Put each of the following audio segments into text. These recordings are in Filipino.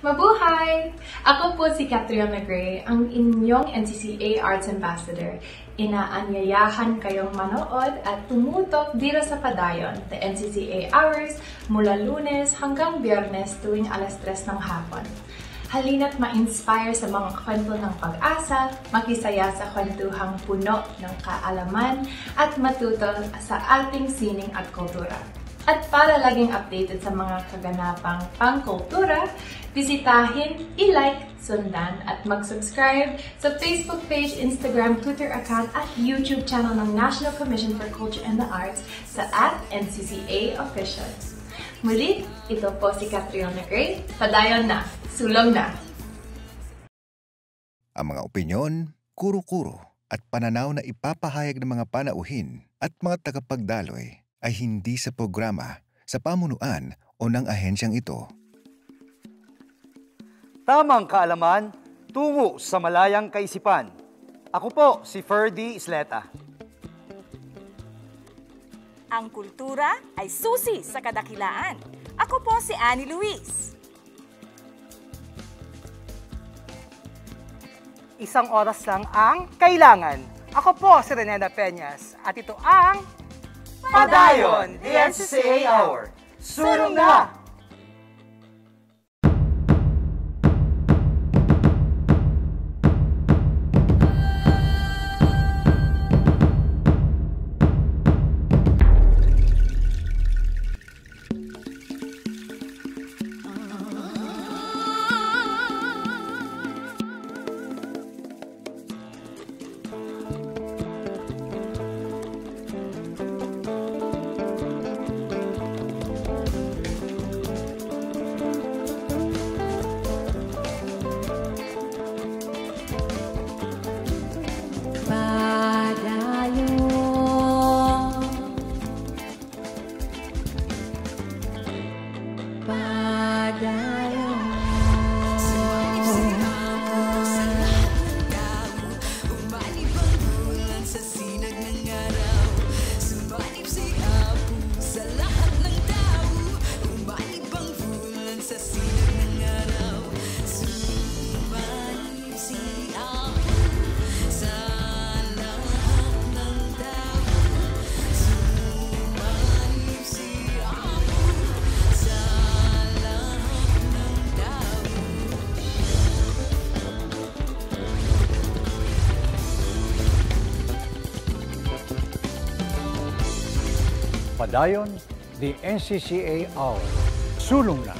Mabuhay! Ako po si Catriona Gray, ang inyong NCCA Arts Ambassador. Inaanyayahan kayong manood at tumutok dito sa Padayon, the NCCA Hours, mula Lunes hanggang Biyernes tuwing alas 3 ng hapon. Halina't ma-inspire sa mga kwento ng pag-asa, makisaya sa kwentuhang puno ng kaalaman, at matuto sa ating sining at kultura. At para laging updated sa mga kaganapang pangkultura, bisitahin, i-like, sundan at mag-subscribe sa Facebook page, Instagram, Twitter account at YouTube channel ng National Commission for Culture and the Arts sa @NCCA Official. Muli, ito po si Catriona Gray. Padayon na, sulong na! Ang mga opinyon, kuro-kuro at pananaw na ipapahayag ng mga panauhin at mga tagapagdaloy ay hindi sa programa, sa pamunuan o ng ahensyang ito. Tamang kaalaman, tungo sa malayang kaisipan. Ako po si Ferdy Isleta. Ang kultura ay susi sa kadakilaan. Ako po si Annie Luis. Isang oras lang ang kailangan. Ako po si Renenda Peñas at ito ang Padayon, the NCCA Hour. Sulong na! Padayon, the NCCA Hour. Sulong na!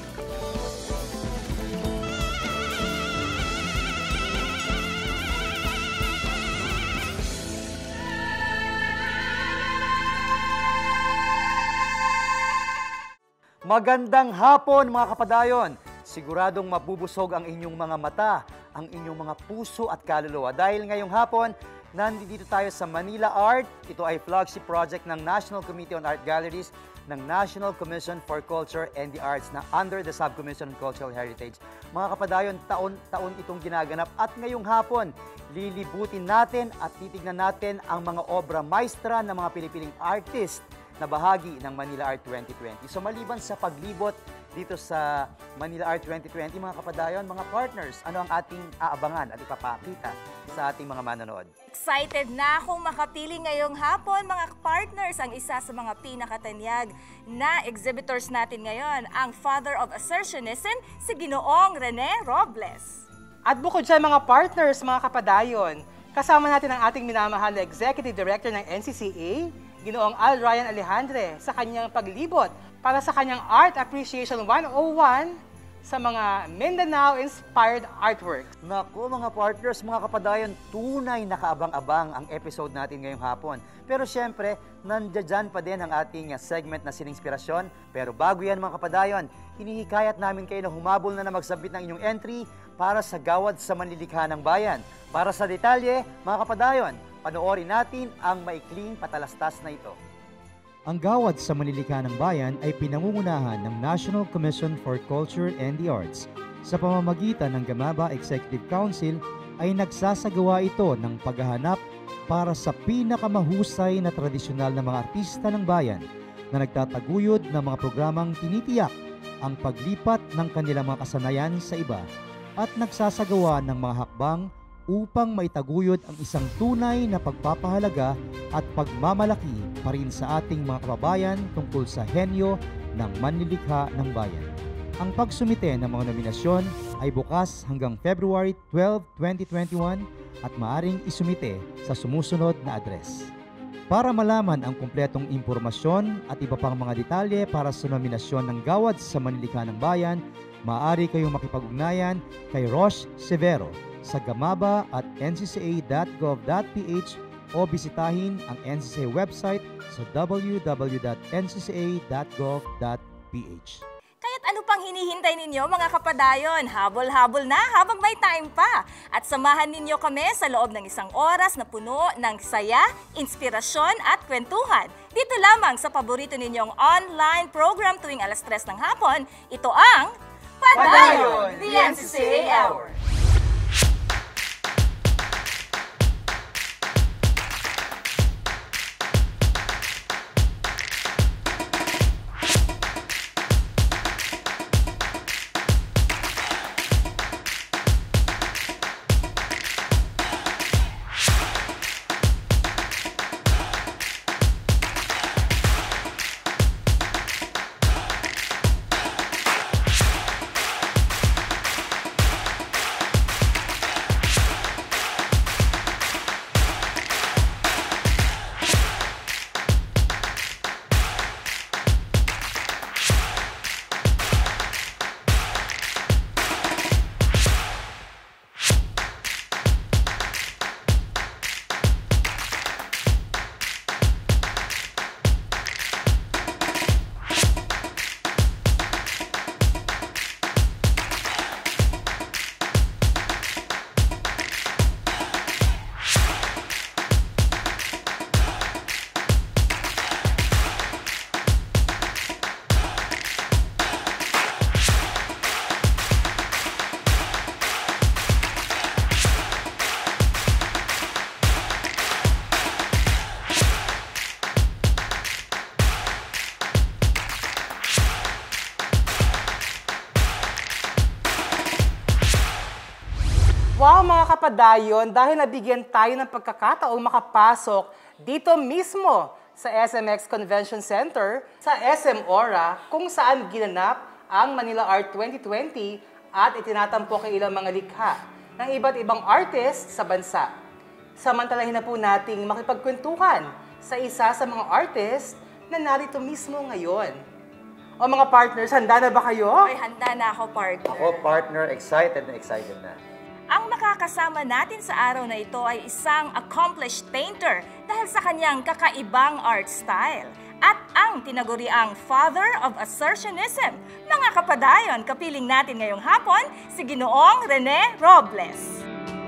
Magandang hapon mga kapadayon! Siguradong mabubusog ang inyong mga mata, ang inyong mga puso at kaluluwa. Dahil ngayong hapon, nandito tayo sa Manila Art. Ito ay flagship project ng National Committee on Art Galleries ng National Commission for Culture and the Arts na under the Subcommission on Cultural Heritage. Mga kapadayon, taon-taon itong ginaganap at ngayong hapon, lilibutin natin at titignan natin ang mga obra maestra ng mga Pilipining artist na bahagi ng Manila Art 2020. So maliban sa paglibot dito sa Manila Art 2020, mga kapadayon, mga partners, ano ang ating aabangan at ipapakita sa ating mga manonood? Excited na akong makapili ngayong hapon, mga partners, ang isa sa mga pinakatanyag na exhibitors natin ngayon, ang Father of Assertionism, si Ginoong Rene Robles. At bukod sa mga partners, mga kapadayon, kasama natin ang ating minamahal na Executive Director ng NCCA, Ginoong Al Ryan Alejandre, sa kanyang paglibot para sa kanyang Art Appreciation 101 sa mga Mindanao-inspired artworks. Naku mga partners, mga kapadayon, tunay na kaabang-abang ang episode natin ngayong hapon. Pero syempre, nandiyan pa din ang ating segment na Sininspirasyon. Pero bago yan mga kapadayon, hinihikayat namin kayo na humabol na magsabit ng inyong entry para sa Gawad sa Manlilikha ng Bayan. Para sa detalye, mga kapadayon, panoorin natin ang maikling patalastas na ito. Ang Gawad sa Manlilikha ng Bayan ay pinangungunahan ng National Commission for Culture and the Arts. Sa pamamagitan ng Gamaba Executive Council ay nagsasagawa ito ng paghahanap para sa pinakamahusay na tradisyonal na mga artista ng bayan na nagtataguyod ng mga programang tinitiyak ang paglipat ng kanilang mga kasanayan sa iba at nagsasagawa ng mga hakbang upang maitaguyod ang isang tunay na pagpapahalaga at pagmamalaki pa rin sa ating mga kababayan tungkol sa henyo ng manlilikha ng bayan. Ang pagsumite ng mga nominasyon ay bukas hanggang February 12, 2021 at maaring isumite sa sumusunod na address. Para malaman ang kumpletong impormasyon at iba pang mga detalye para sa nominasyon ng Gawad sa Manlilikha ng Bayan, maaari kayong makipag-ugnayan kay Rosh Severo sa gamaba@ncca.gov.ph o bisitahin ang NCCA website sa www.ncca.gov.ph. Kaya't ano pang hinihintay ninyo mga kapadayon? Habol-habol na habang may time pa. At samahan ninyo kami sa loob ng isang oras na puno ng saya, inspirasyon at kwentuhan. Dito lamang sa paborito ninyong online program tuwing alas 3 ng hapon. Ito ang Padayon, the NCCA Hour. Wow mga kapadayon, dahil nabigyan tayo ng pagkakataong makapasok dito mismo sa SMX Convention Center sa SM Ora kung saan ginanap ang Manila Art 2020 at itinatampok ang ilang mga likha ng iba't ibang artist sa bansa. Samantalahin na po nating makipagkwentuhan sa isa sa mga artist na narito mismo ngayon. O mga partners, handa na ba kayo? Ay, handa na ako, partner. Ako, partner, excited na. Ang makakasama natin sa araw na ito ay isang accomplished painter dahil sa kanyang kakaibang art style at ang tinaguriang Father of Assertionism. Mga kapadayon, kapiling natin ngayong hapon si Ginoong Rene Robles.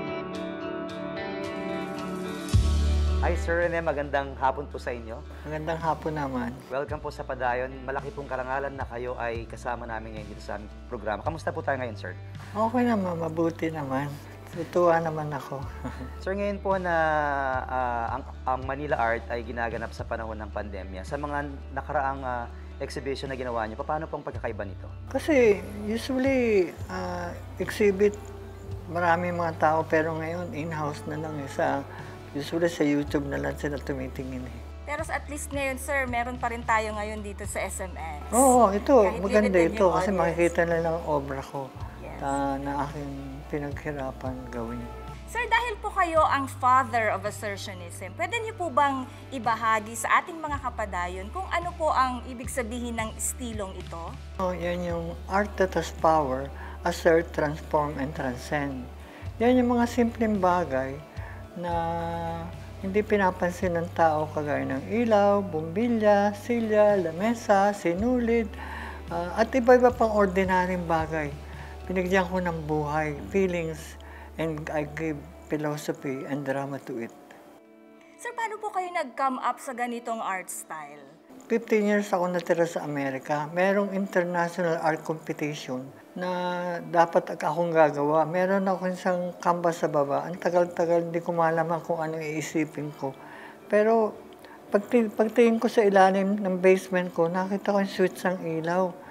Hi Sir Rene, magandang hapon po sa inyo. Magandang hapon naman. Welcome po sa Padayon. Malaki pong karangalan na kayo ay kasama namin ngayon dito sa aming programa. Kamusta po tayo ngayon, sir? Okay naman, mabuti naman. Tutuwa naman ako. Sir, ngayon po na ang Manila Art ay ginaganap sa panahon ng pandemya. Sa mga nakaraang exhibition na ginawa niyo, paano pong pagkakaiba nito? Kasi usually exhibit maraming mga tao pero ngayon in-house na lang usually sa YouTube na lang sila tumitingin eh. Pero at least ngayon, sir, meron pa rin tayo ngayon dito sa SMX. Oo, ito. Kahit Maganda limited ito yung kasi audience. makikita na lang ang obra ko Yes. na aking pinaghirapan gawin. Sir, dahil po kayo ang father of assertionism, pwede niyo po bang ibahagi sa ating mga kapadayon kung ano po ang ibig sabihin ng estilong ito? Oh, yan yung art that has power, assert, transform, and transcend. Yan yung mga simpleng bagay na hindi pinapansin ng tao kagaya ng ilaw, bumbilya, silya, lamesa, sinulid, at iba-iba pang ordinaryong bagay. Pinagdiyan ko ng buhay, feelings, and I gave philosophy and drama to it. Sir, paano po kayo nag-come up sa ganitong art style? 15 years ako natira sa Amerika. Merong international art competition na dapat akong gagawa. Meron ako isang canvas sa baba. Ang tagal-tagal, hindi ko malaman kung anong iisipin ko. Pero pagtingin ko sa ilalim ng basement ko, nakita ko yung switch ng ilaw.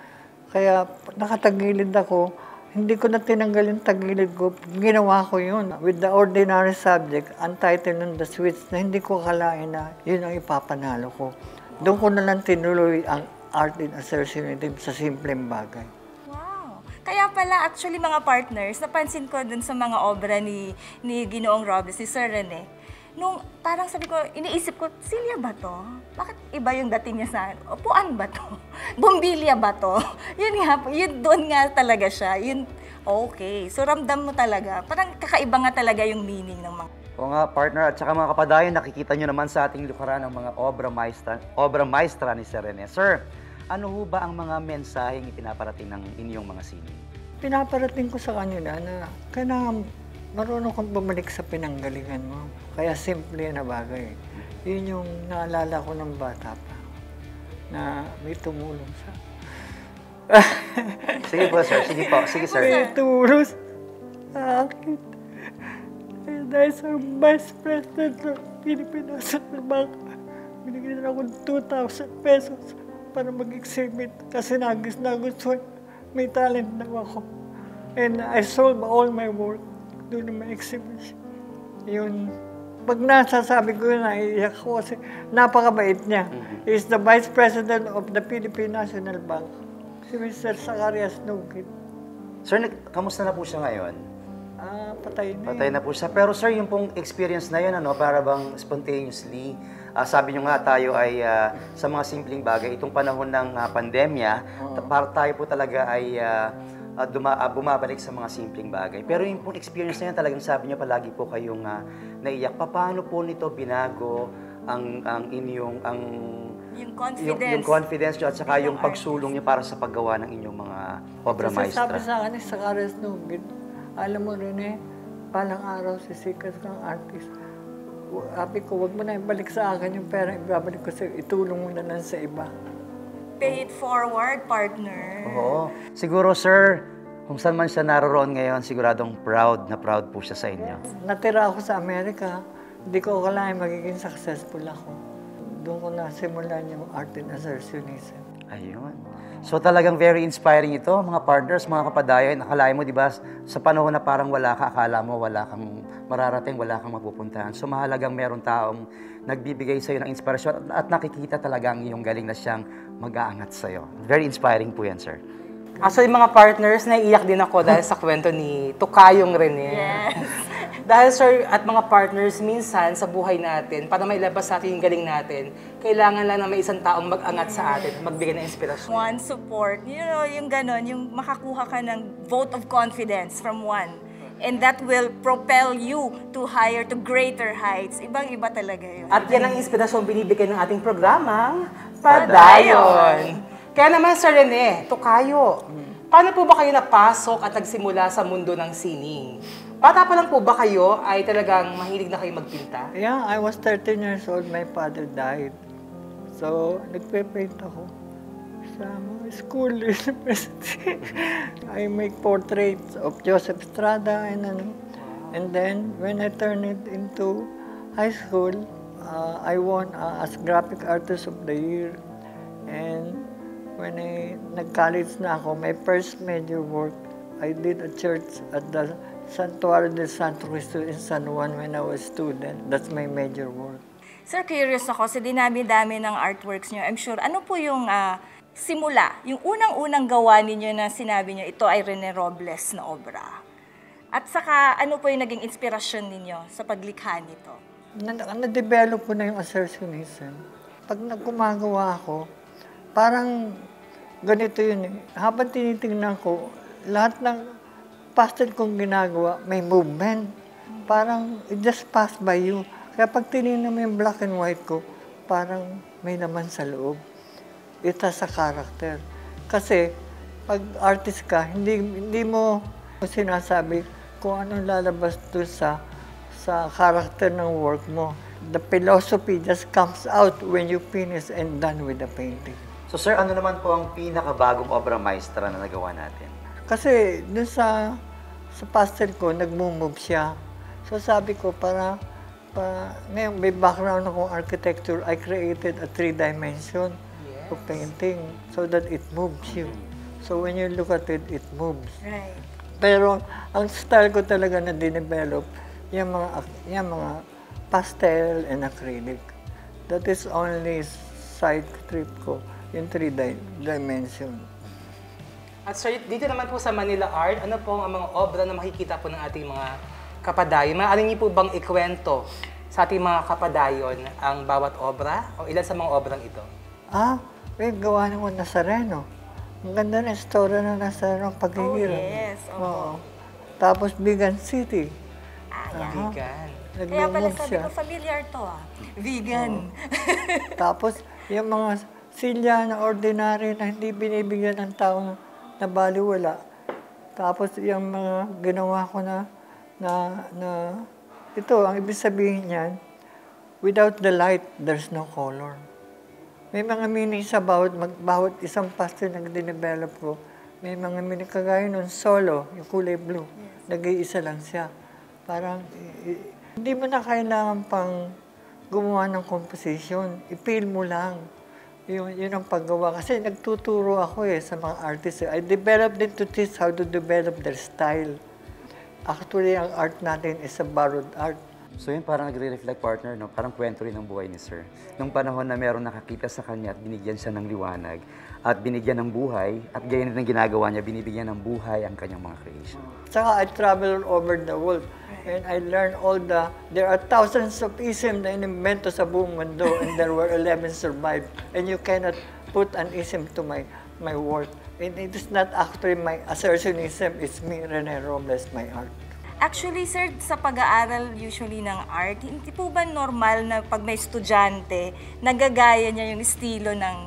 Kaya nakatagilid ako, hindi ko na tinanggal yung tagilid ko. Ginawa ko yun. With the ordinary subject, ang title nun, The Switch, na hindi ko akalain na yun ang ipapanalo ko. Doon ko na lang tinuloy ang art in assertionism sa simpleng bagay. Wow! Kaya pala, actually mga partners, napansin ko dun sa mga obra ni Ginoong Robles, ni Sir Rene, nung parang sabi ko, iniisip ko, Silya ba to? Bakit iba yung dating niya sa akin? Upuan ba to? Bumbilya ba to? Yun nga, yun doon nga talaga siya. Yun, okay. So ramdam mo talaga. Parang kakaiba nga talaga yung meaning ng mga... O nga, partner, at saka mga kapadayon, nakikita nyo naman sa ating lukaran ang mga obra maestra ni Sir Rene. Sir, ano ho ba ang mga mensaheng ipinaparating ng inyong mga sining? Pinaparating ko sa kanila na kailangan marunong kang bumalik sa pinanggalingan mo. Kaya simple na bagay. Yun yung naalala ko ng bata pa na may tumulong sa... Sige po, sir. Sige po. Sige, sir. May tumulong sa akin. Dahil sa Vice President ng Philippine National Bank, binigyan ako ng 2,000 pesos para mag-exhibit kasi nagustuhan. May talent na ako. And I sold all my work doon na may exhibition. Yun. Pag nasasabi ko yun, naiiyak ko kasi napakabait niya. He is the Vice President of the Philippine National Bank. Si Mr. Zacarias Nugit. Sir, kamusta na po siya ngayon? Patay na. Patay na po siya. Pero sir, yung pong experience na yun, para bang spontaneously, sabi nyo nga tayo ay sa mga simpleng bagay, itong panahon ng pandemya, para tayo po talaga ay bumabalik sa mga simpleng bagay. Pero yung pong experience na yan, talagang sabi nyo palagi po kayong naiyak. Paano po nito binago ang inyong yung confidence nyo at saka yung pagsulong nyo para sa paggawa ng inyong mga obra maestra? Sabi sa akin, sa Zacarias Nugit, alam mo rin palang araw sisikat kang artist. Sabi ko, wag mo na ibalik sa akin yung pera, ibabalik ko sa'yo, itulong mo na lang sa iba. Pay it forward, partner. Oo. Siguro, sir, kung saan man siya naroon ngayon, siguradong proud na proud po siya sa inyo. Natira ako sa Amerika, hindi ko akalain magiging successful ako. Doon ko nasimulan yung art in assertionism. Ayun. So talagang very inspiring ito, mga partners, mga kapadayon. Akalain mo, di ba, sa panahon na parang wala ka, akala mo wala kang mararating, wala kang mapupuntahan. So mahalagang meron taong nagbibigay sa'yo ng inspirasyon at nakikita talaga ang iyong galing na siyang mag-aangat sa'yo. Very inspiring po yan, sir. Actually, mga partners, naiiyak din ako dahil sa kwento ni Tukayong Rene. Yes. Dahil, sir, at mga partners, minsan sa buhay natin, para mailabas natin yung galing natin, kailangan lang na may isang taong mag-angat sa atin, magbigay ng inspirasyon. One support. You know, yung ganon, yung makakuha ka ng vote of confidence from one. And that will propel you to higher, to greater heights. Ibang-iba talaga yun. At yan ang inspirasyon binibigay ng ating programang Padayon. Kaya naman, Sir Rene, Tukayo, paano po ba kayo napasok at nagsimula sa mundo ng sining? Bata pa lang po ba kayo ay talagang mahilig na kayo magpinta? Yeah, I was 13 years old. My father died. So, nagpe-paint ako sa mga school university. I make portraits of Joseph Estrada and then when I turned it into high school, I won as Graphic Artist of the Year. And when nag-college na ako, my first major work, I did a church at the Santuario del Santo Cristo in San Juan when I was student. That's my major work. Sir, curious ako, sa dinami-dami ng artworks niyo, I'm sure, ano po yung simula, yung unang-unang gawa ninyo na sinabi niyo, ito ay Rene Robles na obra? At saka, ano po yung naging inspirasyon ninyo sa paglikha nito? Na-develop ko na yung assertionism. Pag nagkumagawa ako, parang ganito yun eh. Habang tinitingnan ko, lahat ng pastel kong ginagawa, may movement. Parang it just passed by you. Kaya pag tinignan mo yung black and white ko, parang may laman sa loob. It has a character. Kasi pag artist ka, hindi mo sinasabi kung anong lalabas doon sa character ng work mo. The philosophy just comes out when you finish and done with the painting. So sir, ano naman po ang pinakabagong obra maestra na nagawa natin? Kasi dun sa pastel ko, nag-move siya. So sabi ko, ngayon may background akong architecture, I created a 3-dimension of painting so that it moves you. So when you look at it, it moves. Right. Pero ang style ko talaga na dinevelop, yung mga pastel and acrylic. That is only side trip ko, yung 3 dimension. At sir, dito naman po sa Manila Art, ano po ang mga obra na makikita po ng ating mga kapadayon? Maaari niyo po bang ikwento sa ating mga kapadayon ang bawat obra o ilan sa mga obrang ito? Gawa ng Nazareno. Ang ganda na istorya ng Nazareno ang paghihirap. Oh, yes. Oo. Tapos Vegan City. Yan. Vegan. Kaya pala Nag-move sabi siya. ko, familiar to Vegan. Tapos yung mga silya na ordinary na hindi binibigyan ng tao na baliwala. Tapos yung mga ginawa ko na ito, ang ibig sabihin niyan, without the light, there's no color. May mga meaning sa bawat isang pastel na dinevelop ko. May mga meaning kagaya nun, solo, yung kulay blue. Nag-iisa lang siya. Parang, hindi mo na kailangan pang gumawa ng composition. I-feel mo lang. Yun ang paggawa. Kasi nagtuturo ako sa mga artists. I developed them to teach how to develop their style. Actually, ang art natin is a borrowed art. So yun parang nagre-reflect partner, no? Parang kwento rin ng buhay ni Sir. Nung panahon na meron nakakita sa kanya at binigyan siya ng liwanag at binigyan ng buhay at ganyan din ang ginagawa niya, binibigyan ng buhay ang kanyang mga creation. Saka I travel all over the world and I learned there are thousands of ism na inimbento sa buong mundo and there were 11 survived. And you cannot put an ism to my work. And it is not actually my assertionism, it's me, Rene Robles, my art. Actually, sir, sa pag-aaral usually ng art, hindi po ba normal na pag may estudyante, nagagaya niya yung estilo ng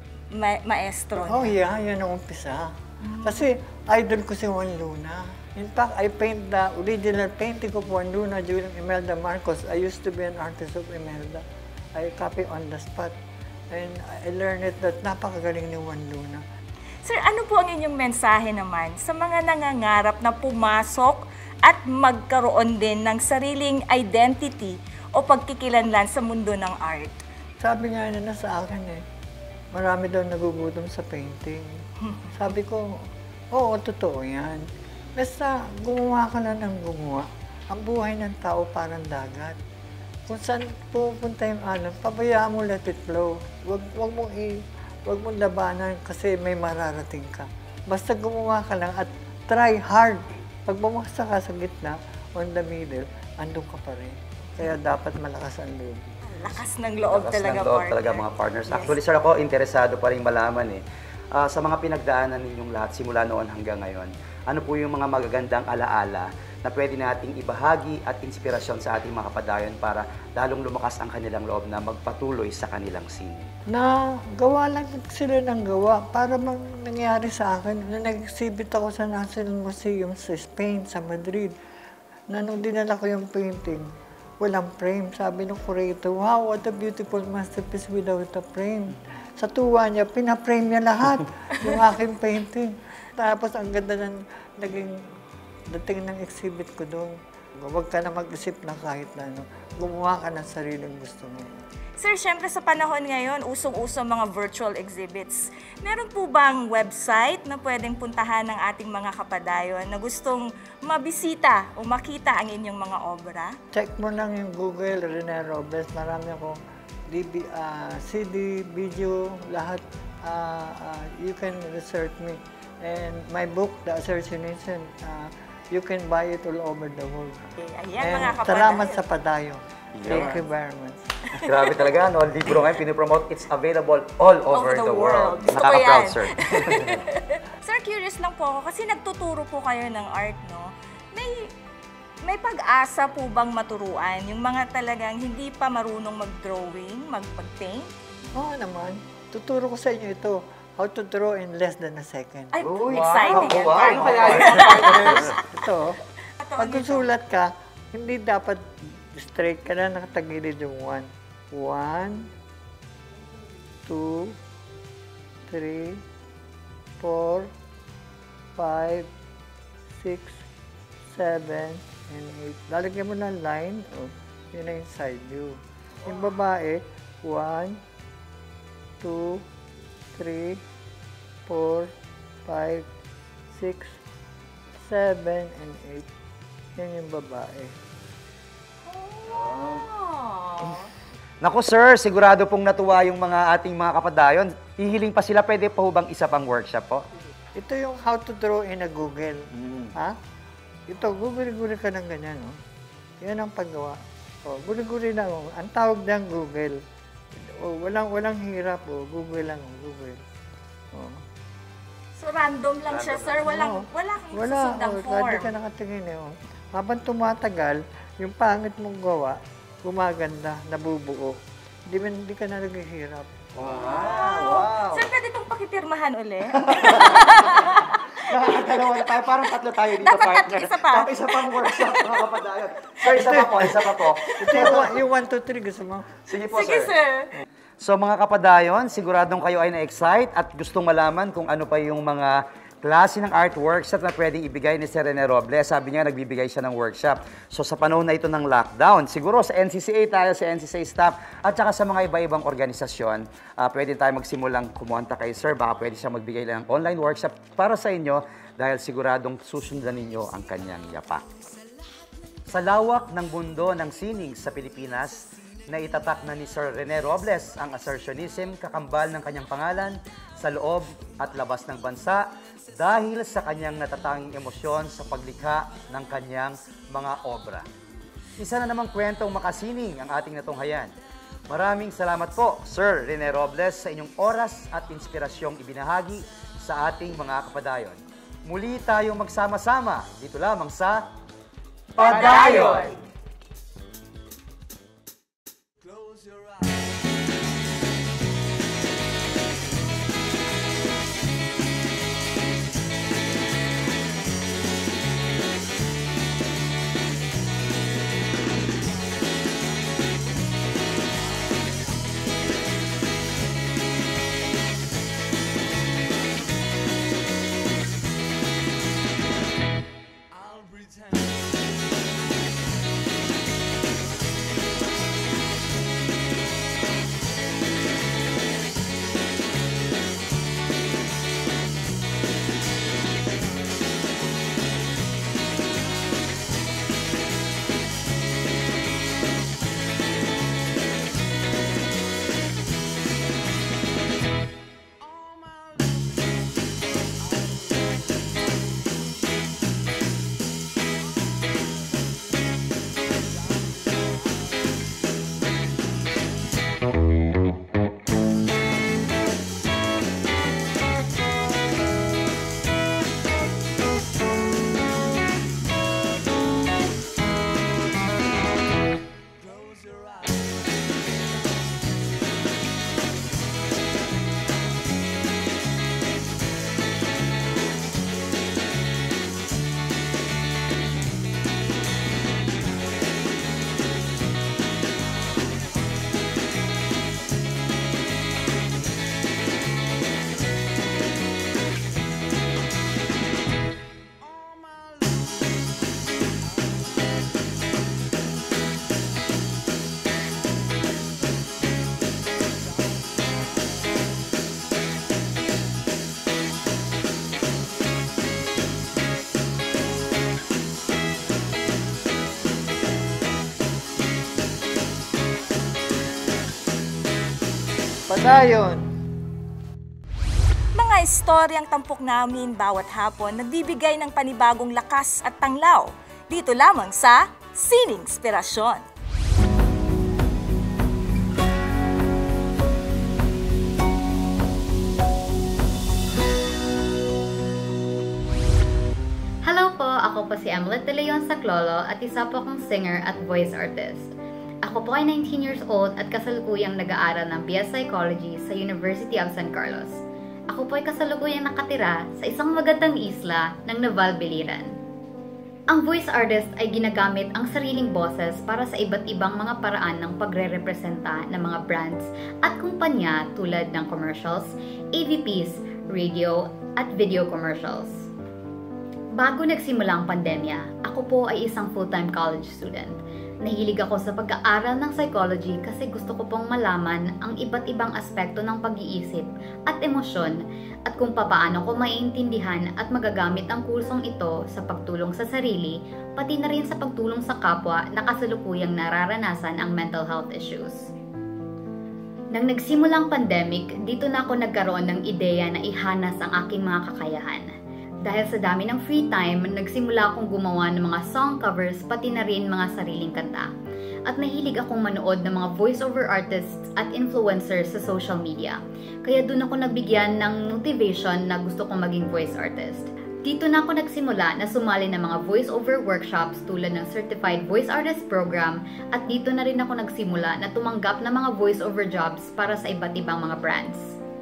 maestro niya? Oh yeah, yan ang umpisa. Kasi idol ko si Juan Luna. In fact, I paint the original painting of Juan Luna during Imelda Marcos. I used to be an artist of Imelda. I copy on the spot. And I learned it that napakagaling ni Juan Luna. Sir, ano po ang inyong mensahe naman sa mga nangangarap na pumasok at magkaroon din ng sariling identity o pagkikilanlan sa mundo ng art? Sabi nga nila sa akin marami daw nagugutom sa painting. Sabi ko, oo, totoo yan. Basta gumawa ka lang ng gumawa. Ang buhay ng tao parang dagat. Kung saan pupunta yung alam, pabayaan mo, let it flow. Wag mong labanan kasi may mararating ka. Basta gumawa ka lang at try hard. Pag bumagsak ka sa gitna, on the middle, andun ka pa rin. Kaya dapat malakas ang loob. Lakas ng loob talaga, partner. Mga partners. Yes. Actually, sir, ako interesado pa rin malaman sa mga pinagdaanan ninyong lahat, simula noon hanggang ngayon, ano po yung mga magagandang alaala na pwede nating ibahagi at inspirasyon sa ating mga kapadayon para lalong lumakas ang kanilang loob na magpatuloy sa kanilang sining? Na gawa lang sila ng gawa para nangyari sa akin. Na nag-exhibit ako sa National Museum sa Spain, sa Madrid. Na nung dinala ko yung painting, walang frame. Sabi ng curator, wow, what a beautiful masterpiece without a frame. Sa tuwa niya, pina-frame niya lahat yung aking painting. Tapos ang ganda ng naging dating ng exhibit ko doon. Huwag ka na mag-isip na kahit na ano. Gumawa ka ng sariling gusto mo. Sir, syempre sa panahon ngayon, usong-uso mga virtual exhibits. Meron po bang website na pwedeng puntahan ng ating mga kapadayon na gustong mabisita o makita ang inyong mga obra? Check mo lang yung Google, Rene Robles. Marami akong CD, video, lahat. You can research me. And my book, The Assertionism, you can buy it all over the world. Okay, ayan, mga kapadayon. Salamat sa padayon. Thank you very much. Grabe talaga, no? Libro ngayon, pinipromote, it's available all over the world. Gusto ko Nakaka-proud, yan. sir. Sir, curious lang po ako, kasi nagtuturo po kayo ng art, no? May pag-asa po bang maturuan yung mga talagang hindi pa marunong mag-drawing, mag-paint? Oo naman. Tuturo ko sa inyo ito. How to draw in less than a second. Ay, exciting yan. Wow. Paano kaya yun, partners? Ito, pag susulat ka, hindi dapat straight ka na nakatagilid yung 1. 1, 2, 3, 4, 5, 6, 7, and 8. Lalagyan mo ng line, yun na yung side view. Yung babae, 1, 2, 3, 4, 5, 6, 7, and 8. Yan yung babae. Oh. Naku sir, sigurado pong natuwa yung mga ating mga kapadayon. Hihiling pa sila, pwede pa hubang isa pang workshop po? Ito yung how to draw in a Google. Ha? Ito, guguri-guri ka ng ganyan. Oh. Yan ang paggawa. Oh, guri-guri lang. Oh. Ang tawag niyan Google. Oh, walang hirap. Oh. Google lang. Oh. Google. Oh. So random lang siya, sir. Wala kang susundang form. Hindi ka nakatingin eh. Oh. Habang tumatagal, yung pangit mong gawa, gumaganda, nabubuo. Hindi ka na naghihirap. Wow! Sir, pwede itong pakipirmahan ulit? Nakakadalawa na tayo. Parang tatlo tayo dito, Dapat partner. tatlo, isa pa. Dapat isa pang workshop, mga kapadayon. Sir, isa pa po. Ito yung 1, 2, 3. Gusto mo? Sige po, Sige, sir. So mga kapadayon, siguradong kayo ay na-excite at gustong malaman kung ano pa yung mga klase ng artworks na pwedeng ibigay ni Sir Rene Robles. Sabi niya, nagbibigay siya ng workshop. So sa panahon na ito ng lockdown, siguro sa NCCA tayo, sa NCCA staff, at saka sa mga iba-ibang organisasyon, pwede tayo magsimulang kumonta kay Sir. Baka pwede siya magbigay ng online workshop para sa inyo dahil siguradong susundan ninyo ang kanyang yapak. Sa lawak ng mundo ng sining sa Pilipinas, na itatak na ni Sir Rene Robles ang assertionism kakambal ng kanyang pangalan sa loob at labas ng bansa dahil sa kanyang natatanging emosyon sa paglikha ng kanyang mga obra. Isa na namang kwentong makasining ang ating natunghayan. Maraming salamat po, Sir Rene Robles, sa inyong oras at inspirasyong ibinahagi sa ating mga kapadayon. Muli tayong magsama-sama dito lamang sa Padayon! Padayon! Mga istoryang tampok namin bawat hapon nagbibigay ng panibagong lakas at tanglaw. Dito lamang sa Sining Inspirasyon. Hello po, ako po si Emlet De Leon Saclolo at isa po akong singer at voice artist. Ako po ay 19 years old at kasalukuyang nag-aaral ng BS Psychology sa University of San Carlos. Ako po ay kasalukuyang nakatira sa isang magandang isla ng Naval Biliran. Ang voice artist ay ginagamit ang sariling boses para sa iba't ibang mga paraan ng pagre-representa ng mga brands at kumpanya tulad ng commercials, AVPs, radio at video commercials. Bago nagsimula ang pandemya, ako po ay isang full-time college student. Nahilig ako sa pag-aaral ng psychology kasi gusto ko pong malaman ang iba't ibang aspekto ng pag-iisip at emosyon at kung papaano ko maiintindihan at magagamit ang kursong ito sa pagtulong sa sarili, pati na rin sa pagtulong sa kapwa na kasalukuyang nararanasan ang mental health issues. Nang nagsimulang pandemic, dito na ako nagkaroon ng ideya na ihanas ang aking mga kakayahan. Dahil sa dami ng free time, nagsimula akong gumawa ng mga song covers pati na rin mga sariling kanta. At nahilig akong manood ng mga voice-over artists at influencers sa social media. Kaya doon ako nabigyan ng motivation na gusto kong maging voice artist. Dito na ako nagsimula na sumali ng mga voice-over workshops tulad ng Certified Voice Artist Program at dito na rin ako nagsimula na tumanggap ng mga voice-over jobs para sa iba't ibang mga brands.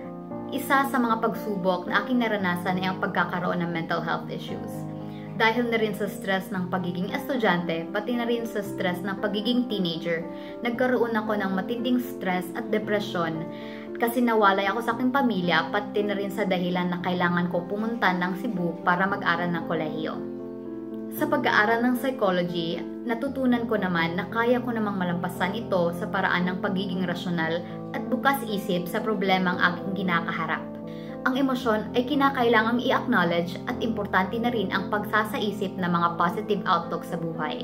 Isa sa mga pagsubok na aking naranasan ay ang pagkakaroon ng mental health issues. Dahil na rin sa stress ng pagiging estudyante, pati na rin sa stress ng pagiging teenager, nagkaroon ako ng matinding stress at depresyon kasi nawalay ako sa aking pamilya pati na rin sa dahilan na kailangan ko pumunta ng Cebu para mag-aral ng kolehiyo. Sa pag-aaral ng psychology, natutunan ko naman na kaya ko namang malampasan ito sa paraan ng pagiging rasyonal at bukas isip sa problemang aking kinakaharap. Ang emosyon ay kinakailangang i-acknowledge at importante na rin ang pagsasaisip ng mga positive outlook sa buhay.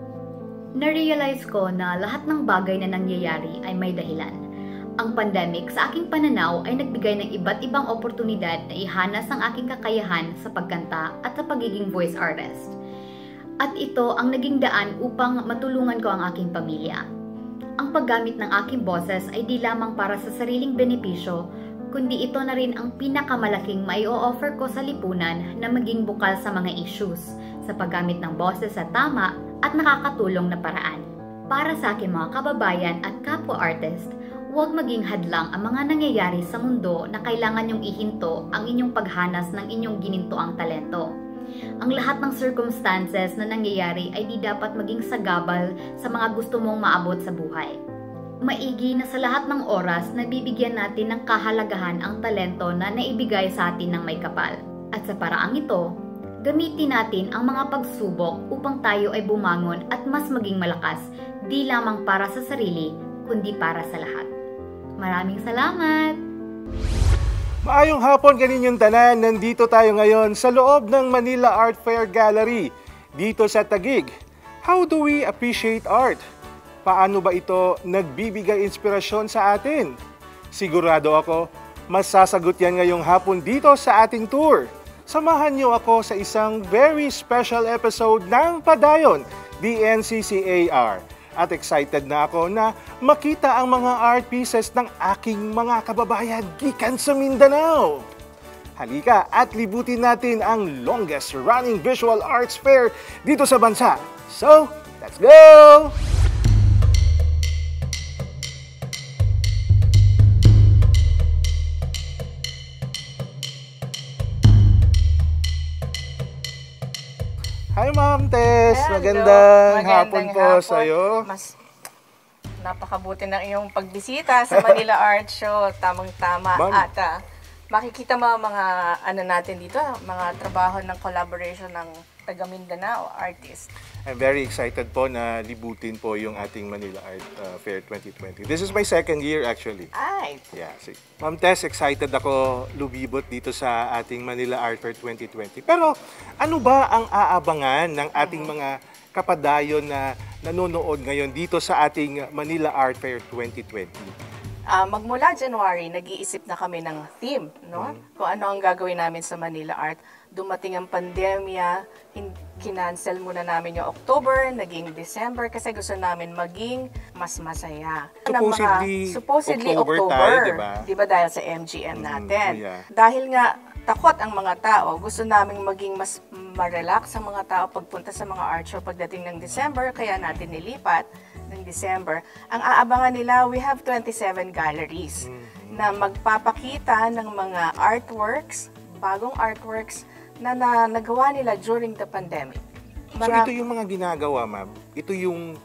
Na-realize ko na lahat ng bagay na nangyayari ay may dahilan. Ang pandemic sa aking pananaw ay nagbigay ng iba't ibang oportunidad na ihanas ang aking kakayahan sa pagkanta at sa pagiging voice artist. At ito ang naging daan upang matulungan ko ang aking pamilya. Ang paggamit ng aking boses ay di lamang para sa sariling benepisyo, kundi ito na rin ang pinakamalaking mai-o-offer ko sa lipunan na maging bukal sa mga issues, sa paggamit ng boses sa tama at nakakatulong na paraan. Para sa aking mga kababayan at kapwa-artist, huwag maging hadlang ang mga nangyayari sa mundo na kailangan niyong ihinto ang inyong paghanas ng inyong ginintoang talento. Ang lahat ng circumstances na nangyayari ay di dapat maging sagabal sa mga gusto mong maabot sa buhay. Maigi na sa lahat ng oras na bibigyan natin ng kahalagahan ang talento na naibigay sa atin ng may kapal. At sa paraang ito, gamitin natin ang mga pagsubok upang tayo ay bumangon at mas maging malakas, di lamang para sa sarili, kundi para sa lahat. Maraming salamat! Maayong hapon kaninyong tanan, nandito tayo ngayon sa loob ng Manila Art Fair Gallery, dito sa Taguig. How do we appreciate art? Paano ba ito nagbibigay inspirasyon sa atin? Sigurado ako, masasagot yan ngayong hapon dito sa ating tour. Samahan niyo ako sa isang very special episode ng Padayon, the NCCAR. At excited na ako na makita ang mga art pieces ng aking mga kababayan gikan sa Mindanao. Halika at libutin natin ang longest running visual arts fair dito sa bansa. So, let's go! Hi Ma'am Tess! Hello. Magandang hapon po sa'yo. Mas napakabuti ng iyong pagbisita sa Manila Art Show. Tamang-tama. At makikita mo mga natin dito, mga trabaho ng collaboration ng taga Mindanao artist. I'm very excited po na libutin po yung ating Manila Art Fair 2020. This is my second year actually. Ay! Yeah, Ma'am Tess, excited ako lumibot dito sa ating Manila Art Fair 2020. Pero ano ba ang aabangan ng ating mga kapadayon na nanonood ngayon dito sa ating Manila Art Fair 2020? Magmula January, nag-iisip na kami ng theme, no? Kung ano ang gagawin namin sa Manila Art. Dumating ang pandemya, kinancel muna namin yung October, naging December kasi gusto namin maging mas masaya. Supposedly October tayo, diba? Dahil sa MGM natin. Yeah. Dahil nga takot ang mga tao, gusto namin maging mas ma-relax ang mga tao pagpunta sa mga art show pagdating ng December, kaya natin nilipat ng December. Ang aabangan nila, we have 27 galleries na magpapakita ng mga artworks, bagong artworks na nagawa nila during the pandemic. So ito yung mga ginagawa, ma'am. Ito yung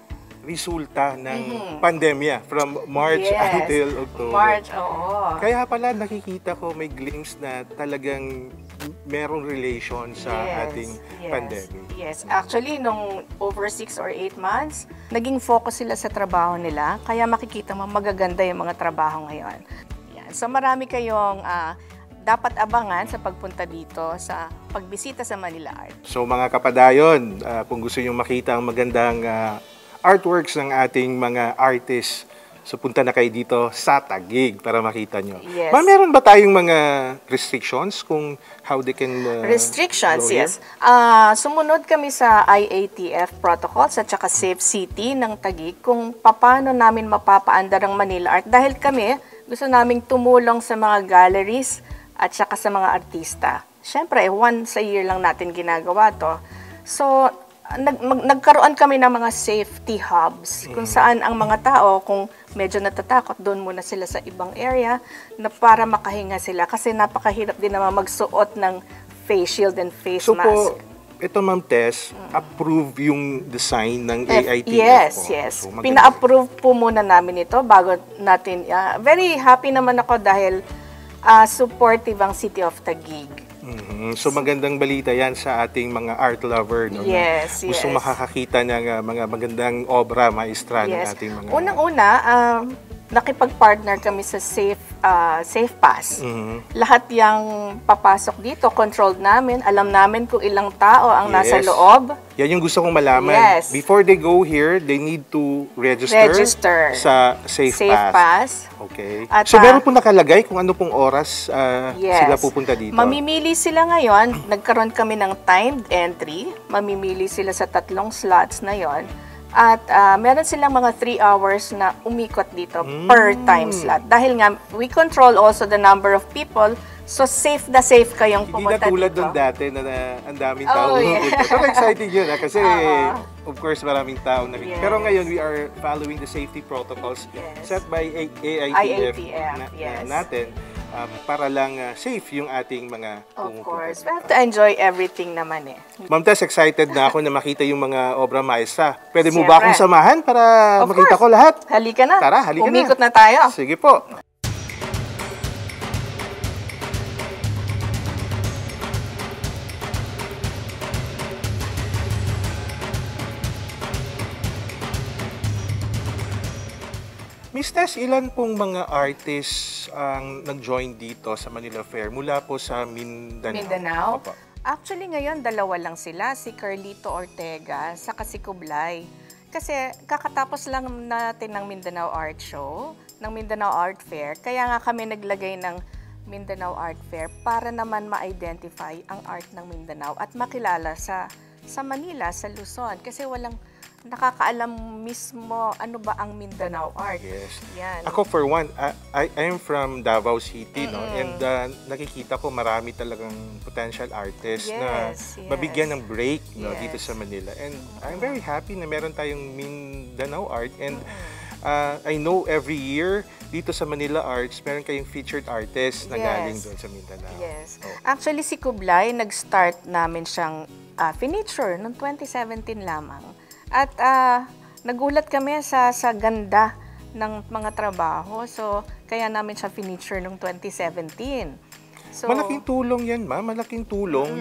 resulta ng pandemya from March Yes. until October. March, oo. Kaya pala nakikita ko may glimpse na talagang merong relation sa ating pandemic. Yes. Actually, nung over 6 or 8 months, naging focus sila sa trabaho nila. Kaya makikita mo magaganda yung mga trabaho ngayon. Yan. So marami kayong dapat abangan sa pagpunta dito sa pagbisita sa Manila Art. So mga kapadayon, kung gusto nyo makita ang magandang artworks ng ating mga artists, so punta na kayo dito sa Taguig para makita nyo. Yes. Meron ba tayong mga restrictions kung how they can Restrictions, go here? yes. Sumunod kami sa IATF protocols at saka Safe City ng Taguig kung paano namin mapapaandar ang Manila Art dahil kami gusto naming tumulong sa mga galleries at saka sa mga artista. Siyempre, once a year lang natin ginagawa to. So, nagkaroon kami ng mga safety hubs kung saan ang mga tao, kung medyo natatakot, doon muna sila sa ibang area na para makahinga sila. Kasi napakahirap din naman magsuot ng face shield and face So mask. po, ito Ma'am Tess, approve yung design ng AITF Yes, po. yes. So, maganda. Pina-approve po muna namin ito bago natin. Very happy naman ako dahil supportive ang City of Taguig. So magandang balita yan sa ating mga art lover. No, Yes, na gustong yes. makakakita ng mga magandang obra maestra ng Yes. ating mga... Unang-una, nakipag-partner kami sa Safe Pass. Lahat yung papasok dito, controlled namin. Alam namin kung ilang tao ang nasa Yes. loob. Yan yung gusto kong malaman. Yes. Before they go here, they need to register sa Safe Pass. Okay. At, So meron po nakalagay kung ano pong oras Yes. sila pupunta dito? Mamimili sila ngayon. Nagkaroon kami ng timed entry. Mamimili sila sa 3 slots na yon. At meron silang mga 3 hours na umikot dito per time slot. Dahil nga, we control also the number of people. So, safe na safe kayong Hindi pumunta na tulad dito. nung dati na ang daming tao yeah. pupunta. Pero exciting yun kasi of course maraming tao na rin. Yes. Pero ngayon we are following the safety protocols set by AITF yes. natin para lang safe yung ating mga Of pumupunta. course. We have to enjoy everything naman eh. Ma'am Tess, excited na ako na makita yung mga obra maestra. Pwede mo Siyempre. ba akong samahan para Of makita course. ko lahat? Halika na. Tara, halika Umikot na. na tayo. Sige po. Miss Tess, ilan pong mga artists ang nag-join dito sa Manila Fair mula po sa Mindanao? Mindanao? Opo. Actually, ngayon, 2 lang sila. Si Carlito Ortega, saka si Kublay. Kasi kakatapos lang natin ng Mindanao Art Show, ng Mindanao Art Fair. Kaya nga kami naglagay ng Mindanao Art Fair para naman ma-identify ang art ng Mindanao at makilala sa Manila, sa Luzon. Kasi walang nakakaalam mismo ano ba ang Mindanao art. Yes. Yan. Ako for one, I am from Davao City, no? And nakikita ko marami talagang potential artists na Yes, yes. mabigyan ng break no, Yes. dito sa Manila. And I'm very happy na meron tayong Mindanao art. And I know every year dito sa Manila Arts, meron kayong featured artists na Yes. galing doon sa Mindanao. Yes. Oh. Actually, si Kublay, nag-start namin siyang feature noong 2017 lamang. At nagulat kami sa ganda ng mga trabaho. So, kaya namin siya feature noong 2017. So, Malaking tulong yan, ma'am. Malaking tulong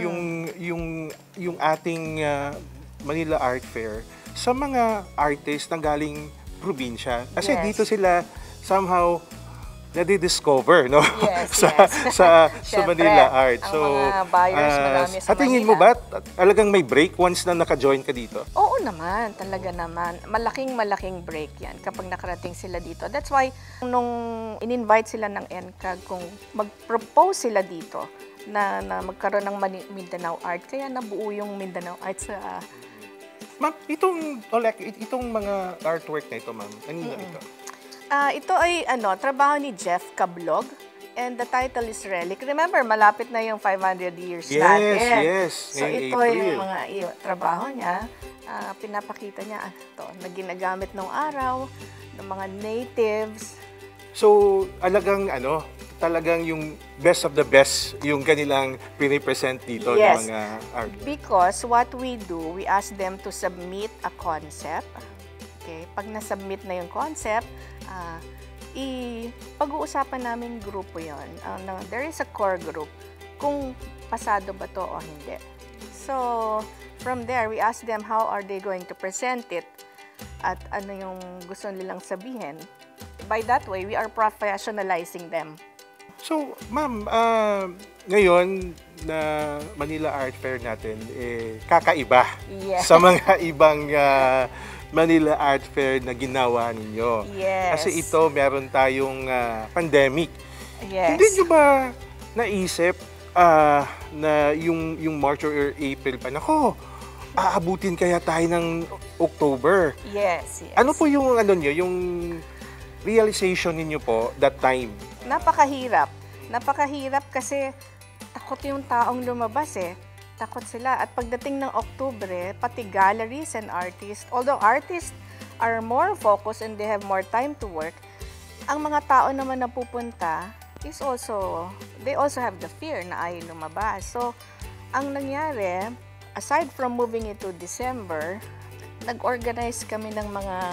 yung ating Manila Art Fair sa mga artists na galing probinsya. Kasi Yes. dito sila somehow nadi-discover, no? Yes, sa yes. sa Siyempre, Manila Art. ang mga buyers marami sa sa tingin mo Manila. ba talagang may break once na naka-join ka dito? Oo naman, talaga naman. Malaking break yan kapag nakarating sila dito. That's why, nung in-invite sila ng NCAG kung mag-propose sila dito na magkaroon ng Mindanao Art, kaya nabuo yung Mindanao Art sa... Ma'am, itong mga artwork na ito, ma'am, kanina ito? Ito ay trabaho ni Jeff Cablog. And the title is Relic. Remember, malapit na yung 500 years natin. Yes. So Ngayong ito April. yung mga trabaho niya. Pinapakita niya na ginagamit nung araw ng mga natives. So, talagang yung best of the best yung kanilang pinipresent dito Yes. ng mga art. Because what we do, we ask them to submit a concept. Okay, pag nasubmit na yung concept, pag-uusapan namin grupo yon. There is a core group kung pasado ba to o hindi. So, from there, we ask them how are they going to present it at ano yung gusto nilang sabihin. By that way, we are professionalizing them. So, ma'am, ngayon na Manila Art Fair natin, kakaiba sa mga ibang Manila Art Fair na ginawa ninyo. Yes. Kasi ito, meron tayong pandemic. Yes. Hindi nyo ba naisip na yung March or April pa, nako, aabutin kaya tayo ng October? Yes, yes. Ano po yung yung realization ninyo po that time? Napakahirap. Napakahirap kasi takot yung taong lumabas Takot sila. At pagdating ng Oktubre, pati galleries and artists, although artists are more focused and they have more time to work, ang mga tao naman na pupunta is also, they also have the fear na ay lumabas. So, ang nangyari, aside from moving it to December, nag-organize kami ng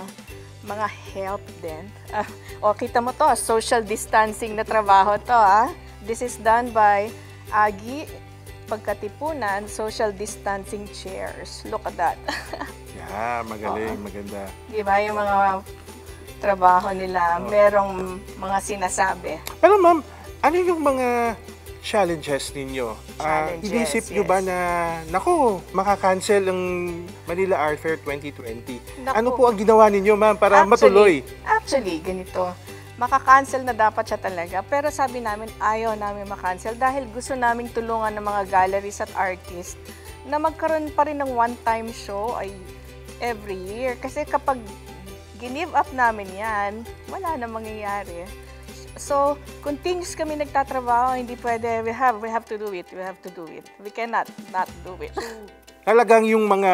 mga help din. Kita mo to, social distancing na trabaho to. This is done by Agi Pagkatipunan Social Distancing Chairs. Look at that. Yeah, magaling, maganda. Diba yung mga trabaho nila, merong mga sinasabi. Pero ma'am, ano yung mga challenges ninyo? Challenges, Inisip nyo ba na, naku, makakancel ang Manila Art Fair 2020? Naku. Ano po ang ginawa ninyo, ma'am, para matuloy? Actually, ganito. Makakancel na dapat siya talaga. Pero sabi namin, ayaw namin makancel dahil gusto naming tulungan ng mga galleries at artists na magkaroon pa rin ng one-time show every year. Kasi kapag give up namin yan, wala na mangyayari. So, continuous kami nagtatrabaho, hindi pwede, we have to do it, we have to do it. We cannot not do it. Talagang yung mga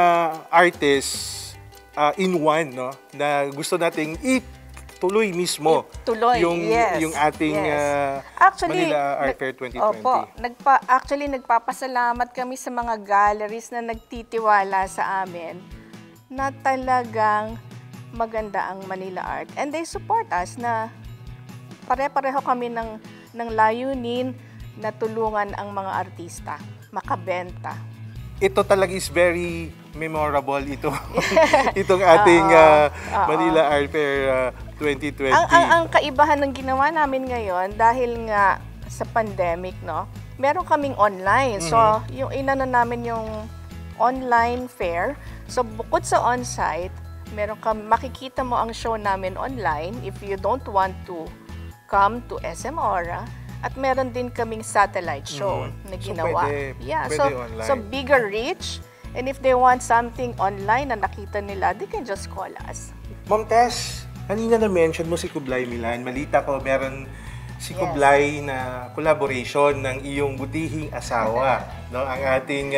artists in one, no, na gusto nating tuloy mismo yung ating Actually, Manila Art Fair 2020. Opo, nagpapasalamat kami sa mga galleries na nagtitiwala sa amin na talagang maganda ang Manila Art. And they support us na pare-pareho kami ng layunin na tulungan ang mga artista, makabenta. Ito talaga is very memorable itong ating Manila Art Fair 2020. Ang kaibahan ng ginawa namin ngayon dahil nga sa pandemic, no, meron kaming online. So, yung inano namin yung online fair. So, bukod sa on-site, makikita mo ang show namin online if you don't want to come to SM Aura. At meron din kaming satellite show na ginawa. So, pwede online. So bigger reach. And if they want something online na nakita nila, they can just call us. Ma'am Tess, kanina na-mention mo si Kublai Milan. Malita ko, meron si Kublai na collaboration ng iyong butihing asawa, no? Ang ating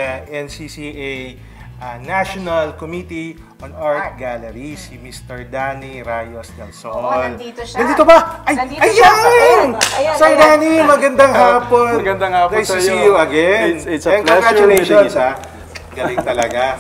NCCA National Committee on Art Gallery, si Mr. Danny Rayos del Sol. Nandito siya. Nandito ba? Ayan! Sir Danny, magandang hapon. Magandang hapon nice to see you again. It's a pleasure. Congratulations, ha. Galing talaga.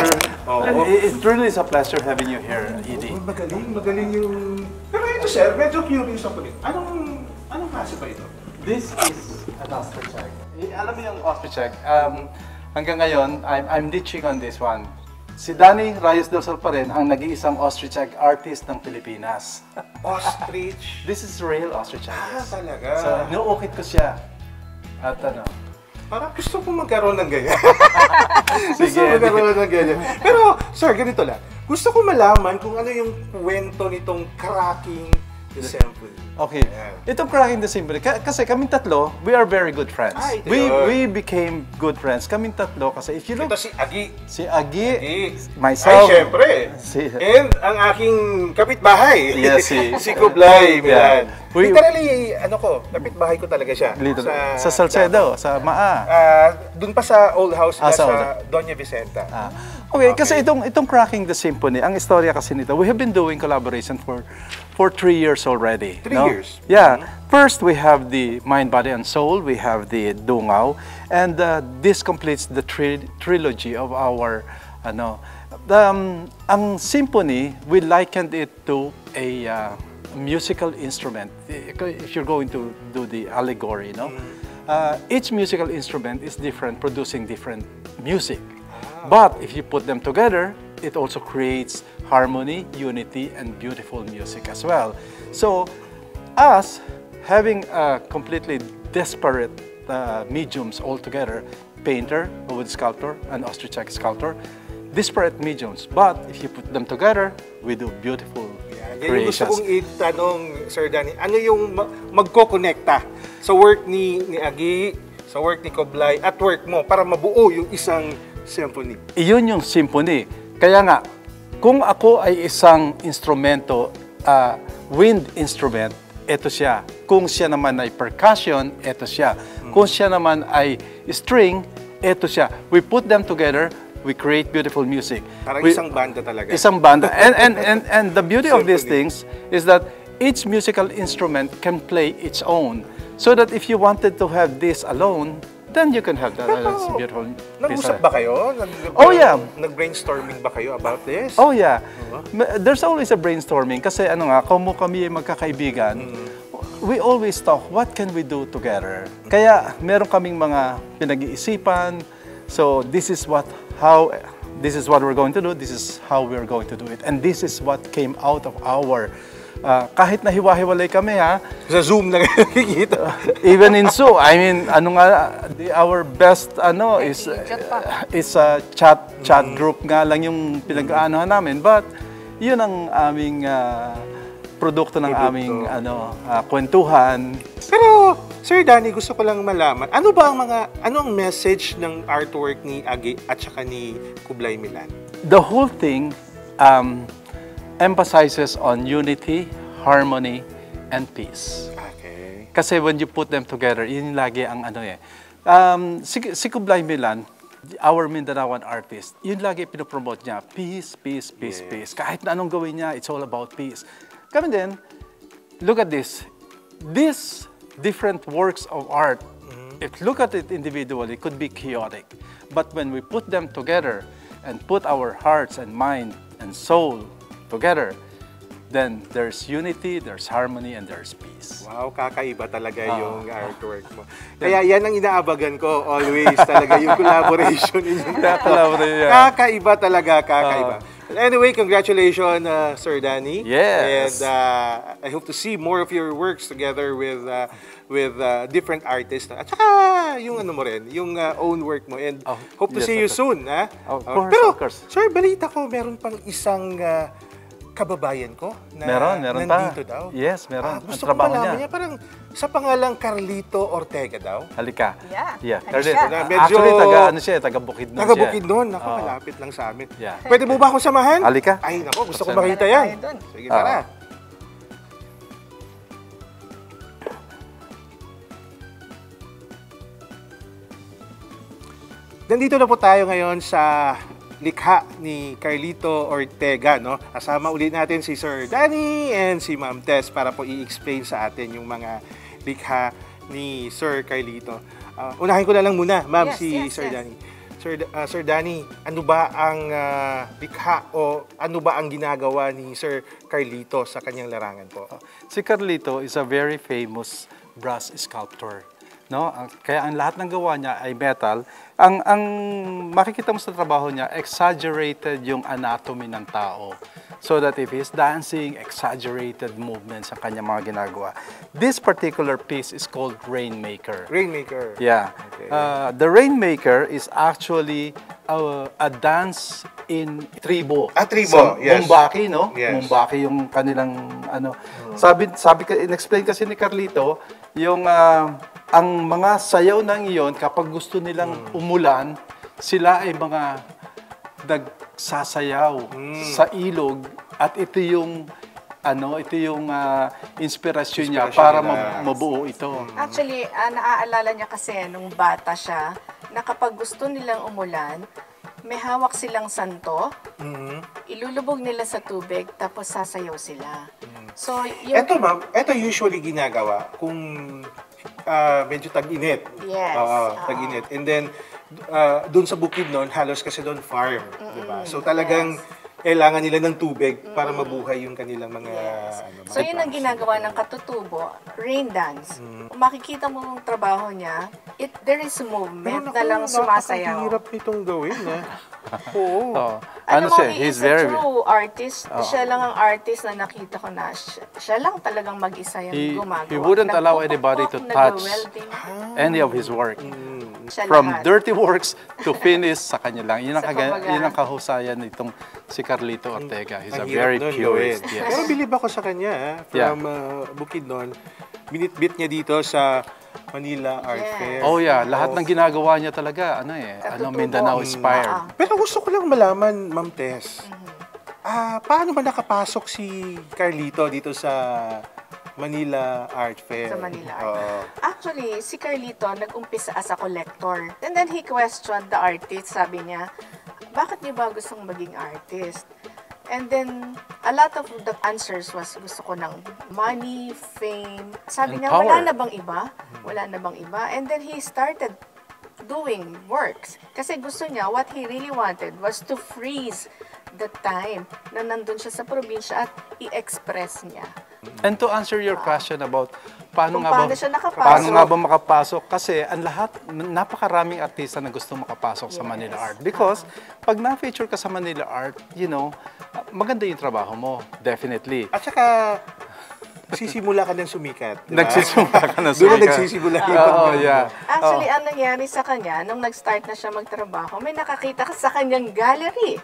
It really is a pleasure having you here, Edie. Magaling yung... Pero ito, sir, medyo curious ako din. Anong klase ba ito? This is an ostrich egg. Alam mo yung ostrich egg? Hanggang ngayon, I'm ditching on this one. Si Danny Rayos del Sol pa rin ang nag-iisang ostrich egg artist ng Pilipinas. Ostrich? This is real ostrich egg. Talaga? So, inuukit ko siya. At parang gusto ko magkaroon ng ganyan. Pero, sir, ganito lang. Gusto ko malaman kung ano yung kwento nitong cracking the sample. Okay. Itong cracking the sample, kasi kaming tatlo, we are very good friends. We became good friends. Kaming tatlo, kasi if you look... Ito si Agi. Si Agi, myself. Ay, syempre. And ang aking kapitbahay. Yes, si Kublai Milan. Literally, kapitbahay ko talaga siya. Sa Salcedo, sa Maa. Doon pa sa old house sa Doña Vicenta. Okay, kasi itong Cracking the Symphony, ang istorya kasi nito, we have been doing collaboration for 3 years already. 3 years? Yeah. First, we have the Mind, Body, and Soul. We have the Dungaw. And this completes the trilogy of our Ang symphony, we likened it to a musical instrument. If you're going to do the allegory, each musical instrument is different, producing different music. But if you put them together, it also creates harmony, unity, and beautiful music as well. So, us having completely disparate mediums altogether, painter, a wood sculptor, and ostrich sculptor, disparate mediums. But if you put them together, we do beautiful Yung gusto creations. kong itanong, Sir Danny, ano yung magko-connecta sa work ni Agi, sa work ni Kublai, at work mo para mabuo yung isang symphony? Iyon yung symphony. Kaya nga, kung ako ay isang instrumento, wind instrument, ito siya. Kung siya naman ay percussion, ito siya. Kung siya naman ay string, ito siya. We put them together, we create beautiful music. Parang isang banda talaga. Isang banda. And the beauty of these things is that each musical instrument can play its own. So that if you wanted to have this alone, then you can have that. That's a beautiful piece. Nag-usap ba kayo? Oh, yeah. Nag-brainstorming ba kayo about this? Oh, yeah. There's always a brainstorming. Kasi kung kami magkakaibigan, we always talk, what can we do together? Kaya meron kaming mga pinag-iisipan. So this is what we're going to do, this is how we're going to do it. And this is what came out of our, kahit na hiwa-hiwalay kami sa Zoom na nakikita. Even in Zoom, I mean, our best is a chat group nga lang yung pinag-aanohan namin. But yun ang aming produkto ng aming kwentuhan. Pero Sir Danny, gusto ko lang malaman, ano ang message ng artwork ni Agi at saka ni Kublai Milan? The whole thing emphasizes on unity, harmony, and peace. Okay. Kasi when you put them together, yun lagi ang si Kublai Milan, our Mindanaoan artist, yun lagi pinopromote niya, peace, peace, peace, peace. Kahit na anong gawin niya, it's all about peace. Kami din, look at this. These different works of art, if you look at it individually, it could be chaotic. But when we put them together and put our hearts and mind and soul together, then there's unity, there's harmony, and there's peace. Wow, kakaiba talaga yung artwork mo. Kaya yan ang inaabagan ko always talaga, yung collaboration ninyo. Kakaiba talaga, kakaiba. Anyway, congratulations, Sir Danny. Yes. And I hope to see more of your works together with different artists. At saka yung mo rin, yung own work mo. And hope to see you soon. Of course. Sir, balita ko, meron pang isang kababayan ko na meron nandito pa. daw. Yes, meron. Gusto ko malaman niya, parang sa pangalang Carlito Ortega daw. Halika. Yeah. Carlito. Medyo, Actually, taga Bukidnon siya. Taga Bukidnon. Ako, malapit lang sa amin. Yeah. Pwede mo ba akong samahan? Halika. Ay, nako, gusto ko makita yan. Sige, tara. Nandito na po tayo ngayon sa likha ni Carlito Ortega, no? Kasama ulit natin si Sir Danny and si Ma'am Tess para po i-explain sa atin yung mga likha ni Sir Carlito. Unahin ko na lang muna, Ma'am, Sir Danny. Sir Danny, ano ba ang likha o ano ba ang ginagawa ni Sir Carlito sa kanyang larangan po? Si Carlito is a very famous brass sculptor. No? Kaya ang lahat ng gawa niya ay metal. Ang makikita mo sa trabaho niya, exaggerated yung anatomy ng tao. So that if he's dancing, exaggerated movements ang kanyang mga ginagawa. This particular piece is called Rainmaker. Rainmaker. Yeah. Okay. The Rainmaker is actually a dance in tribo. Tribo, yes. Mumbaki, no? Yes. Mumbaki yung kanilang Sabi in-explain kasi ni Carlito, yung ang mga sayaw ng iyon, kapag gusto nilang umulan, sila ay mga nagsasayaw sa ilog at ito yung inspirasyon niya para mabuo ito. Actually, naaalala niya kasi nung bata siya na kapag gusto nilang umulan, may hawak silang santo, ilulubog nila sa tubig, tapos sasayaw sila. So, Ito, ma'am, ito usually ginagawa kung medyo tag-init. Yes. Tag-init. And then, doon sa Bukidnon, halos kasi doon farm, di ba? So talagang kailangan nila ng tubig para mabuhay yung kanilang mga So yun ang ginagawa ng katutubo, rain dance. Kung makikita mo yung trabaho niya, there is movement na lang sumasayaw. Hirap nitong gawin, Oo. Ano mo, he's a true artist. Siya lang ang artist na nakita ko na siya lang talagang mag-isa yung gumagawa. He wouldn't allow anybody to touch any of his work. From dirty works to finish, sa kanya lang. Yun ang kahusayan nitong si Carlito Ortega. He's a very purist. Yes. Pero bilib ako sa kanya, from Bukidnon. Binitbit niya dito sa Manila Art Fair. Oh yeah, lahat ng ginagawa niya talaga, Mindanao inspired. Pero gusto ko lang malaman, Ma'am Tess, paano ba nakapasok si Carlito dito sa Manila Art Fair? Sa Manila Art. Actually, si Carlito nag-umpisa as a collector. And then he questioned the artist. Sabi niya, bakit niyo ba gustong maging artist? And then, a lot of the answers was gusto ko ng money, fame. Sabi niya, wala na bang iba? Wala na bang iba? And then he started doing works. Kasi gusto niya, what he really wanted was to freeze the time na nandun siya sa probinsya at i-express niya. And to answer your question about paano nga ba makapasok, kasi ang lahat, napakaraming artista na gusto makapasok sa Manila Art. Because pag na-feature ka sa Manila Art, maganda yung trabaho mo, definitely. At saka, nagsisimula ka ng sumikat. Diba? Nagsisimula ka ng sumikat. Doon na nagsisimula yung Actually, ang nangyari sa kanya, nung nag-start na siya magtrabaho, may nakakita ka sa kanyang gallery.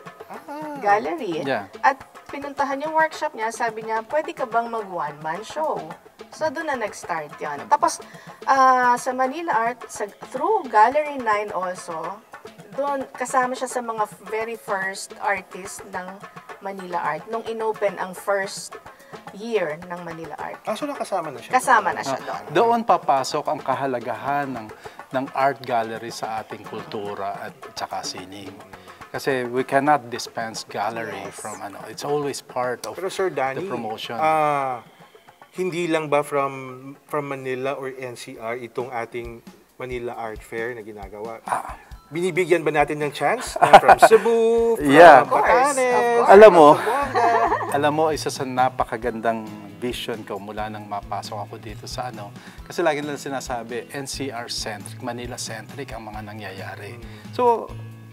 At pinuntahan yung workshop niya, sabi niya, pwede ka bang mag-one-man show? So, doon na nag-start yan. Tapos, sa Manila Art, through Gallery 9 also, doon kasama siya sa mga very first artist ng Manila Art nung inopen ang first year ng Manila Art. So nakasama na siya? Kasama na siya doon. Doon papasok ang kahalagahan ng art gallery sa ating kultura at saka sining. Kasi we cannot dispense gallery from it's always part of the promotion. Hindi lang ba from Manila or NCR itong ating Manila Art Fair na ginagawa? Binibigyan ba natin ng chance? From Cebu, from Batanes, alam mo, isa sa napakagandang vision ko mula nang mapasok ako dito sa kasi lagi nila sinasabi, NCR-centric, Manila-centric ang mga nangyayari. So,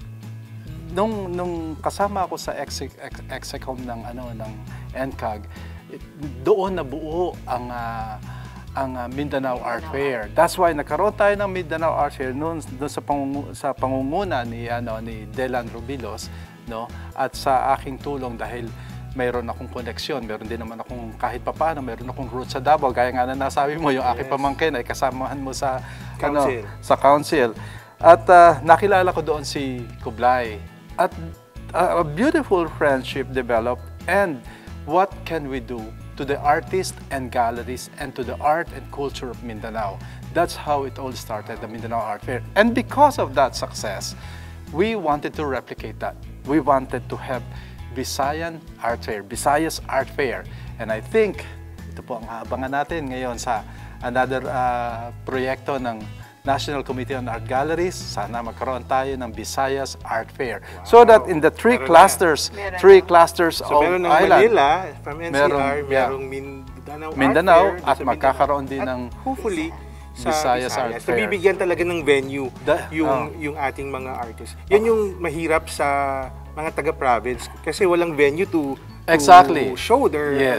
nung kasama ako sa execom ng NCAG, doon nabuo ang Mindanao Art Fair. That's why nagkaroon tayo ng Mindanao Art Fair noon sa pangunguna ni Delan Rubilos, at sa aking tulong dahil mayroon akong koneksyon, mayroon din naman akong kahit papaano, mayroon akong roots sa Davao, gaya nga na nasabi mo, yung aking pamangkin ay kasamahan mo sa council. At nakilala ko doon si Kublai. At a beautiful friendship developed, and what can we do to the artists and galleries and to the art and culture of Mindanao? That's how it all started, the Mindanao Art Fair. And because of that success, we wanted to replicate that. We wanted to have Visayan Art Fair, Visayas Art Fair. And I think, ito po ang aabangan natin ngayon sa another proyekto ng National Committee on Art Galleries. Sana magkaroon tayo ng Visayas Art Fair. Wow. So that in the three clusters of meron ng island, Manila, from NCR, merong Mindanao Art Fair, at magkakaroon din ng hopefully sa Visayas Art Fair. Bibigyan talaga ng venue yung ating mga artists. Yan yung mahirap sa mga taga-province kasi walang venue to show their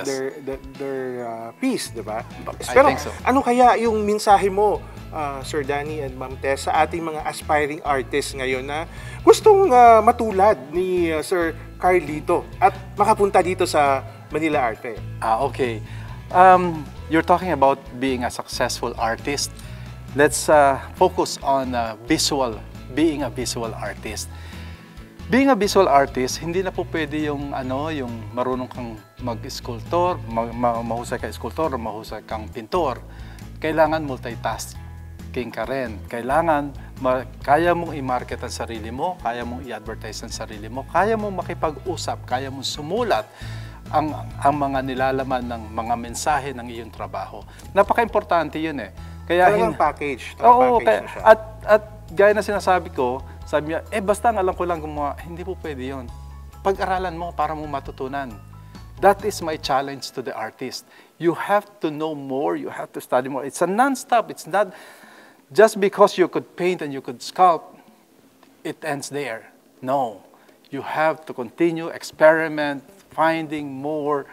piece, di ba? Pero ano kaya yung mensahe mo, Sir Danny and Ma'am Tess, sa ating mga aspiring artists ngayon na gustong matulad ni Sir Carlito at makapunta dito sa Manila Art Fair? Okay. You're talking about being a successful artist. Let's focus on being a visual artist. Being a visual artist, hindi na po pwede yung marunong kang mag-sculptor, mahusay ka sculptor, o mahusay kang pintor. Kailangan multitasking ka rin. Kailangan kaya mong i-market ang sarili mo, kaya mong i-advertise ang sarili mo, kaya mong makipag-usap, kaya mong sumulat ang mga nilalaman ng mga mensahe ng iyong trabaho. Napaka-importante yun eh. Kaya package. Oo, at gaya na sinasabi ko, sabi niya, basta ang alam ko lang gumawa, hindi po pwede yun. Pag-aralan mo para mo matutunan. That is my challenge to the artist. You have to know more, you have to study more. It's a non-stop. It's not just because you could paint and you could sculpt, it ends there. No. You have to continue, experiment, finding more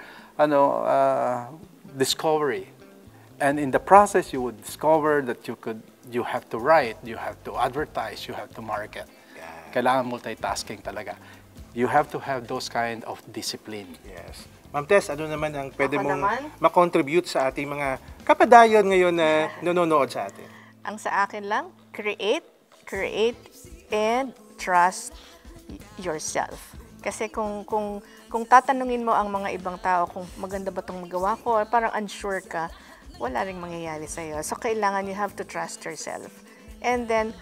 discovery. And in the process, you would discover that you have to write, you have to advertise, you have to market. Kailangan multitasking talaga. You have to have those kind of discipline. Yes. Ma'am Tess, ano naman ang pwede mong makontribute sa ating mga kapadayon ngayon na nanonood sa atin? Ang sa akin lang, create, and trust yourself. Kasi kung tatanungin mo ang mga ibang tao kung maganda ba itong magawa ko, or parang unsure ka, wala ring mangyayari sa'yo. So, kailangan you have to trust yourself. And then,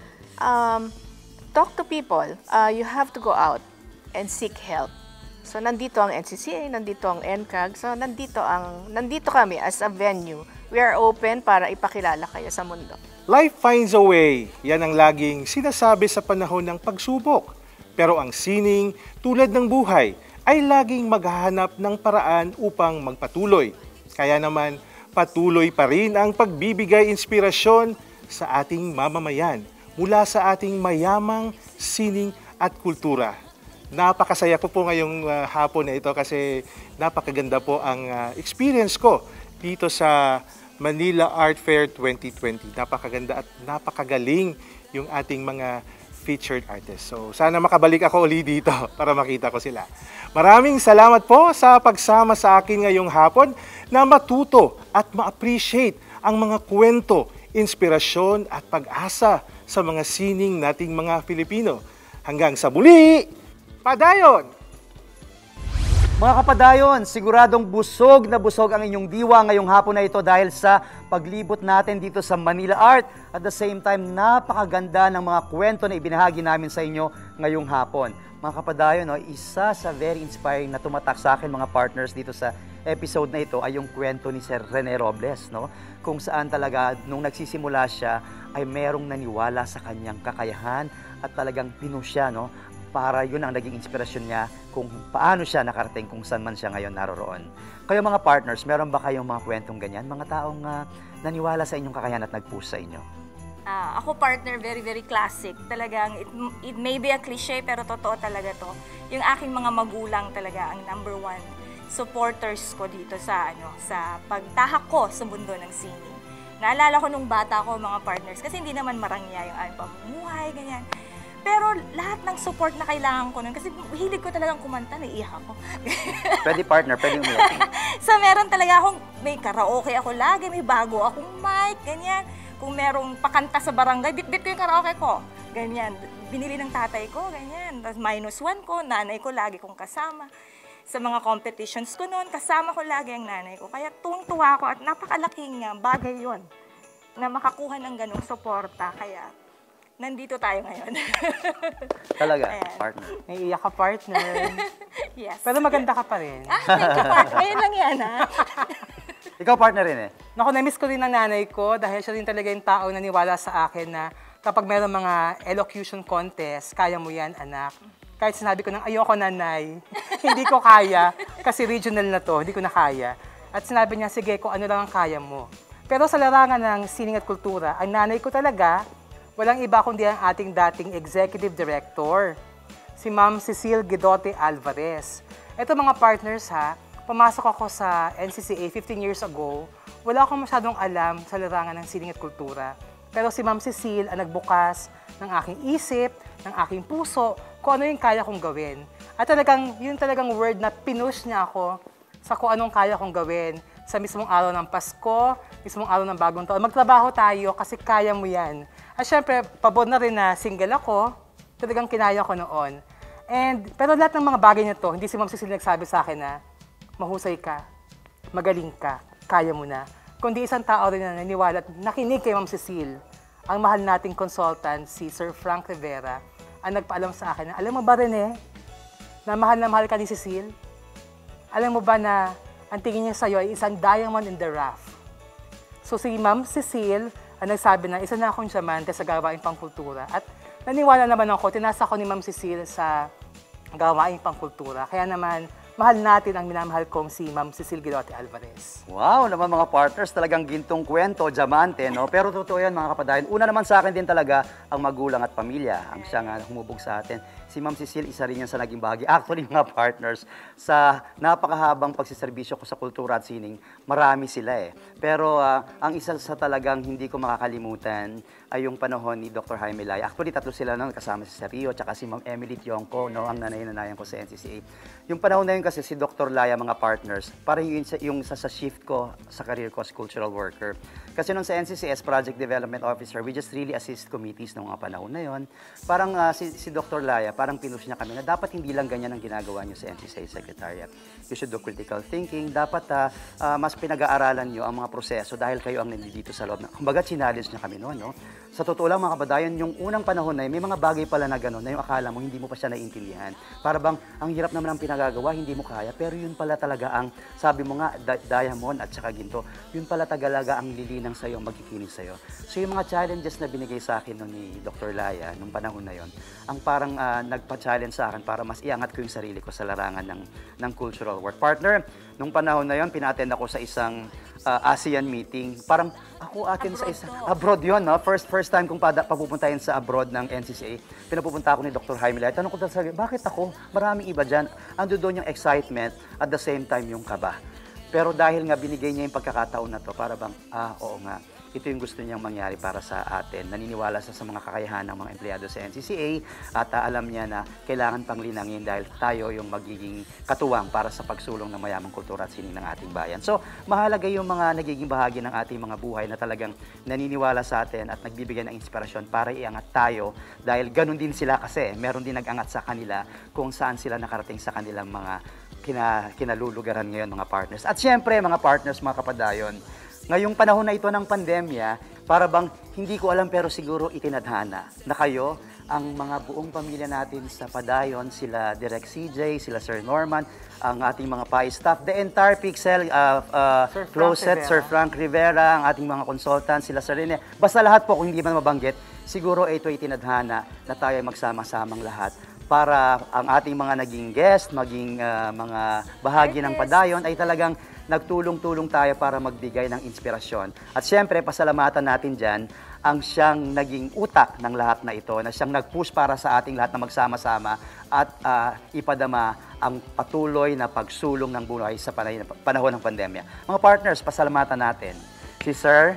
talk to people. You have to go out and seek help. So, nandito ang NCCA, nandito ang NCAG. So, nandito kami as a venue. We are open para ipakilala kayo sa mundo. Life finds a way. Yan ang laging sinasabi sa panahon ng pagsubok. Pero ang sining, tulad ng buhay, ay laging maghahanap ng paraan upang magpatuloy. Kaya naman, patuloy pa rin ang pagbibigay inspirasyon sa ating mamamayan mula sa ating mayamang sining at kultura. Napakasaya ko po ngayong hapon na ito kasi napakaganda po ang experience ko dito sa Manila Art Fair 2020. Napakaganda at napakagaling yung ating mga featured artists. So sana makabalik ako uli dito para makita ko sila. Maraming salamat po sa pagsama sa akin ngayong hapon na matuto at ma-appreciate ang mga kwento, inspirasyon at pag-asa sa mga sining nating mga Filipino. Hanggang sa muli, padayon! Mga kapadayon, siguradong busog na busog ang inyong diwa ngayong hapon na ito dahil sa paglibot natin dito sa Manila Art. At the same time, napakaganda ng mga kwento na ibinahagi namin sa inyo ngayong hapon. Mga kapadayon, isa sa very inspiring na tumatak sa akin mga partners dito sa episode na ito ay yung kwento ni Sir Rene Robles, kung saan talaga nung nagsisimula siya ay merong naniwala sa kanyang kakayahan at talagang pinush siya, para yun ang naging inspirasyon niya kung paano siya nakarating kung saan man siya ngayon naroroon. Kayo mga partners, meron ba kayong mga kwentong ganyan? Mga taong naniwala sa inyong kakayahan at nag-push sa inyo? Ako partner, very, very classic. Talagang, it may be a cliche, pero totoo talaga to. Yung aking mga magulang talaga ang number one supporters ko dito sa pagtahak ko sa mundo ng singing. Naalala ko nung bata ko, mga partners, kasi hindi naman marangya yung aming pamumuhay, ganyan. Pero lahat ng support na kailangan ko nun, kasi hilig ko talagang kumanta, naiiyak ako. Pwede partner, pwede umiyak. So meron talaga may karaoke ako lagi, may bago akong mic, ganyan. Kung merong pakanta sa barangay, bit-bit ko yung karaoke ko. Ganyan, binili ng tatay ko, ganyan. -1 ko, nanay ko lagi kong kasama. Sa mga competitions ko noon, kasama ko lagi ang nanay ko. Kaya tuwang-tuwa ako at napakalaking bagay yon na makakuha ng ganong suporta. Kaya nandito tayo ngayon. Talaga, partner. Naiiyak ka, partner. Yes. Pero maganda ka pa rin. Thank you, partner. Ngayon lang yan, Ikaw, partner rin Naku, na-miss ko rin ang nanay ko dahil siya rin talaga yung tao na naniwala sa akin na kapag mayroong mga elocution contest, kaya mo yan, anak. Kahit sinabi ko nang ayoko, nanay, hindi ko kaya kasi regional na to, hindi ko na kaya. At sinabi niya, sige, kung ano lang ang kaya mo. Pero sa larangan ng sining at kultura, ang nanay ko talaga, walang iba kundi ang ating dating executive director, si Ma'am Cecile Guidote Alvarez. Ito mga partners pumasok ako sa NCCA 15 years ago, wala akong masyadong alam sa larangan ng sining at kultura. Pero si Ma'am Cecile ang nagbukas ng aking isip, ng aking puso, kung ano yung kaya kong gawin. At yun talagang word na pinush niya ako sa kung anong kaya kong gawin. Sa mismong araw ng Pasko, mismong araw ng Bagong Taon, magtrabaho tayo kasi kaya mo yan. At syempre, pabor na rin na single ako, talagang kinaya ko noon. Pero lahat ng mga bagay na to, hindi si Ma'am Cecile nagsabi sa akin na mahusay ka, magaling ka, kaya mo na. Kundi isang tao rin na naniwala at nakinig kay Ma'am Cecile, ang mahal nating consultant, si Sir Frank Rivera, ang nagpaalam sa akin na, alam mo ba Rene, na mahal ka ni Cecile? Alam mo ba na ang tingin niya sa'yo ay isang diamond in the rough? So si Ma'am Cecile nagsabi na isa na akong diamante sa gawaing pangkultura. At naniwala naman ako, tinasa ko ni Ma'am Cecile sa gawaing pangkultura. Kaya naman, mahal natin ang minamahal kong si Ma'am Cecile Girote Alvarez. Wow, naman mga partners, talagang gintong kwento, diamante, no? Pero totoo yan mga kapadayon. Una naman sa akin din talaga ang magulang at pamilya. Ang siyang humubog sa atin. Si Ma'am Cecile, isa rin yan sa naging bahagi. Actually, mga partners, sa napakahabang pagsiservisyo ko sa kultura at sining, marami sila eh. Pero ang isa sa talagang hindi ko makakalimutan ay yung panahon ni Dr. Jaime Laya. Actually, tatlo sila noon, kasama si Rio, tsaka si Ma'am Emily Tionco, no, ang nanay-nanayan ko sa NCCA. Yung panahon na yun kasi si Dr. Laya, mga partners, parang yung sa shift ko sa career ko as cultural worker. Kasi noon sa NCCA as Project Development Officer, we just really assist committees ng mga panahon na yun. Parang si Dr. Laya, parang pinush niya kami na dapat hindi lang ganyan ang ginagawa niyo sa NCCA Secretariat. You should do critical thinking. Dapat mas pinag-aaralan niyo ang mga proseso dahil kayo ang nandito sa loob. Kumbaga, challenge niya kami noon, no? Sa totoo lang, mga kabadayon, yung unang panahon na yun, may mga bagay pala na gano'n na yung akala mo hindi mo pa siya naiintindihan. Para bang, ang hirap naman ang pinagagawa, hindi mo kaya, pero yun pala talaga ang, sabi mo nga, diamond at saka ginto, yun pala talaga ang lilinang sa'yo, ang magkikinis sa'yo. So yung mga challenges na binigay sa akin noon ni Dr. Laya, nung panahon na yun, ang parang nagpa-challenge sa akin para mas iangat ko yung sarili ko sa larangan ng cultural work. Partner, nung panahon na yun, pinattend ako sa isang ASEAN meeting. Parang ako atin sa isang abroad yun, no? First time kong papupuntahin sa abroad ng NCCA. Pinapupunta ako ni Dr. Jaime Laya. Tanong ko talaga, bakit ako? Maraming iba dyan. Ando doon yung excitement at the same time yung kaba. Pero dahil nga binigay niya yung pagkakataon na to, para bang, oo nga, ito yung gusto niyang mangyari para sa atin. Naniniwala sa mga kakayahan ng mga empleyado sa NCCA at alam niya na kailangan pang linangin dahil tayo yung magiging katuwang para sa pagsulong ng mayamang kultura at sining ng ating bayan. So, mahalaga yung mga nagiging bahagi ng ating mga buhay na talagang naniniwala sa atin at nagbibigay ng inspirasyon para iangat tayo dahil ganun din sila kasi meron din nag-angat sa kanila kung saan sila nakarating sa kanilang mga kinalulugaran ngayon, mga partners. At syempre, mga partners, mga kapadayon, ngayong panahon na ito ng pandemya, para bang hindi ko alam pero siguro itinadhana na kayo, ang mga buong pamilya natin sa Padayon, sila Direk CJ, sila Sir Norman, ang ating mga PAI staff, the entire Pixel closet, Sir Frank Rivera, ang ating mga consultants, sila Sir Rene. Basta lahat po, kung hindi man mabanggit, siguro ito ay itinadhana na tayo ay magsama-samang lahat para ang ating mga naging guest, maging mga bahagi ng Padayon ay talagang nagtulong-tulong tayo para magbigay ng inspirasyon. At siyempre, pasalamatan natin dyan ang siyang naging utak ng lahat na ito, na siyang nag-push para sa ating lahat na magsama-sama at ipadama ang patuloy na pagsulong ng buhay sa panahon ng pandemya. Mga partners, pasalamatan natin si Sir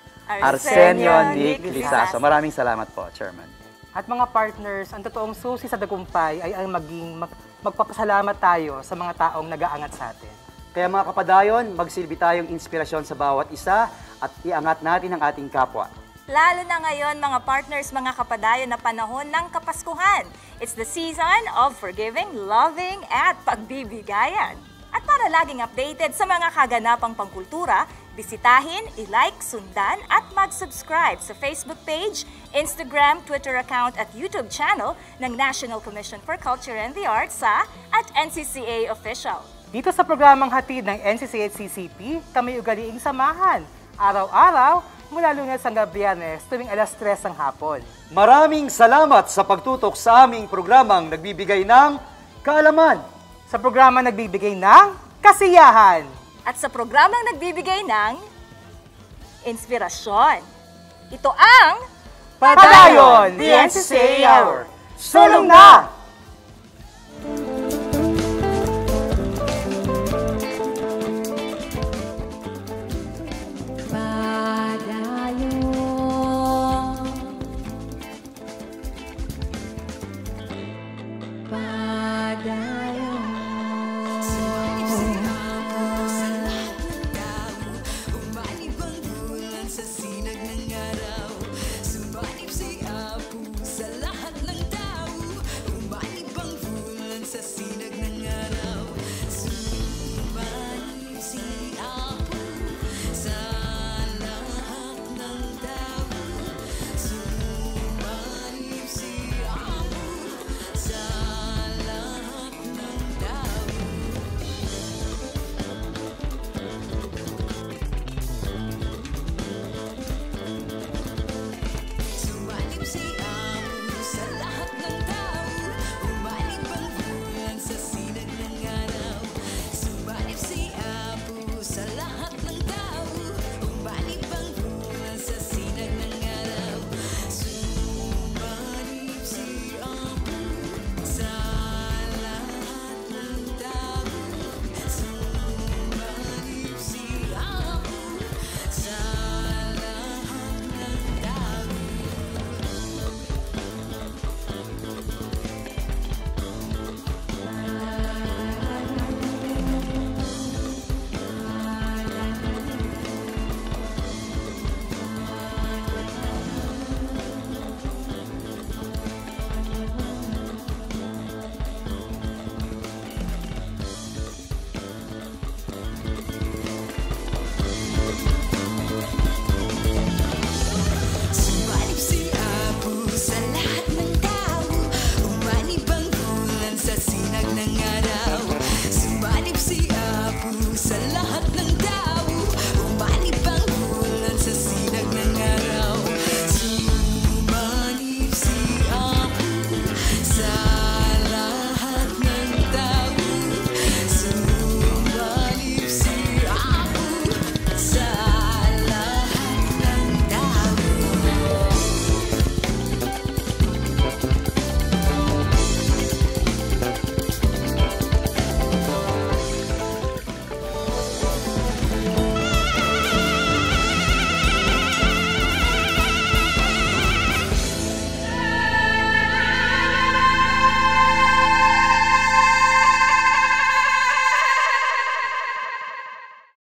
Arsenio Nick Lizaso. Maraming salamat po, Chairman. At mga partners, ang totoong susi sa tagumpay ay ang magpapasalamat tayo sa mga taong nag-aangat sa atin. Kaya mga kapadayon, magsilbi tayong inspirasyon sa bawat isa at iangat natin ang ating kapwa. Lalo na ngayon, mga partners, mga kapadayon, na panahon ng Kapaskuhan. It's the season of forgiving, loving, at pagbibigayan. At para laging updated sa mga kaganapang pangkultura, bisitahin, i-like, sundan, at mag-subscribe sa Facebook page, Instagram, Twitter account, at YouTube channel ng National Commission for Culture and the Arts sa @NCCA Official. Dito sa programang hatid ng NCCA at CCP, kami ugaliing samahan. Araw-araw, mula Lunes hanggang Biyernes, tuwing 3:00 ng hapon. Maraming salamat sa pagtutok sa aming programang nagbibigay ng kaalaman. Sa programang nagbibigay ng kasiyahan. At sa programang nagbibigay ng inspirasyon. Ito ang Padayon, the NCCA Hour. Sulong na!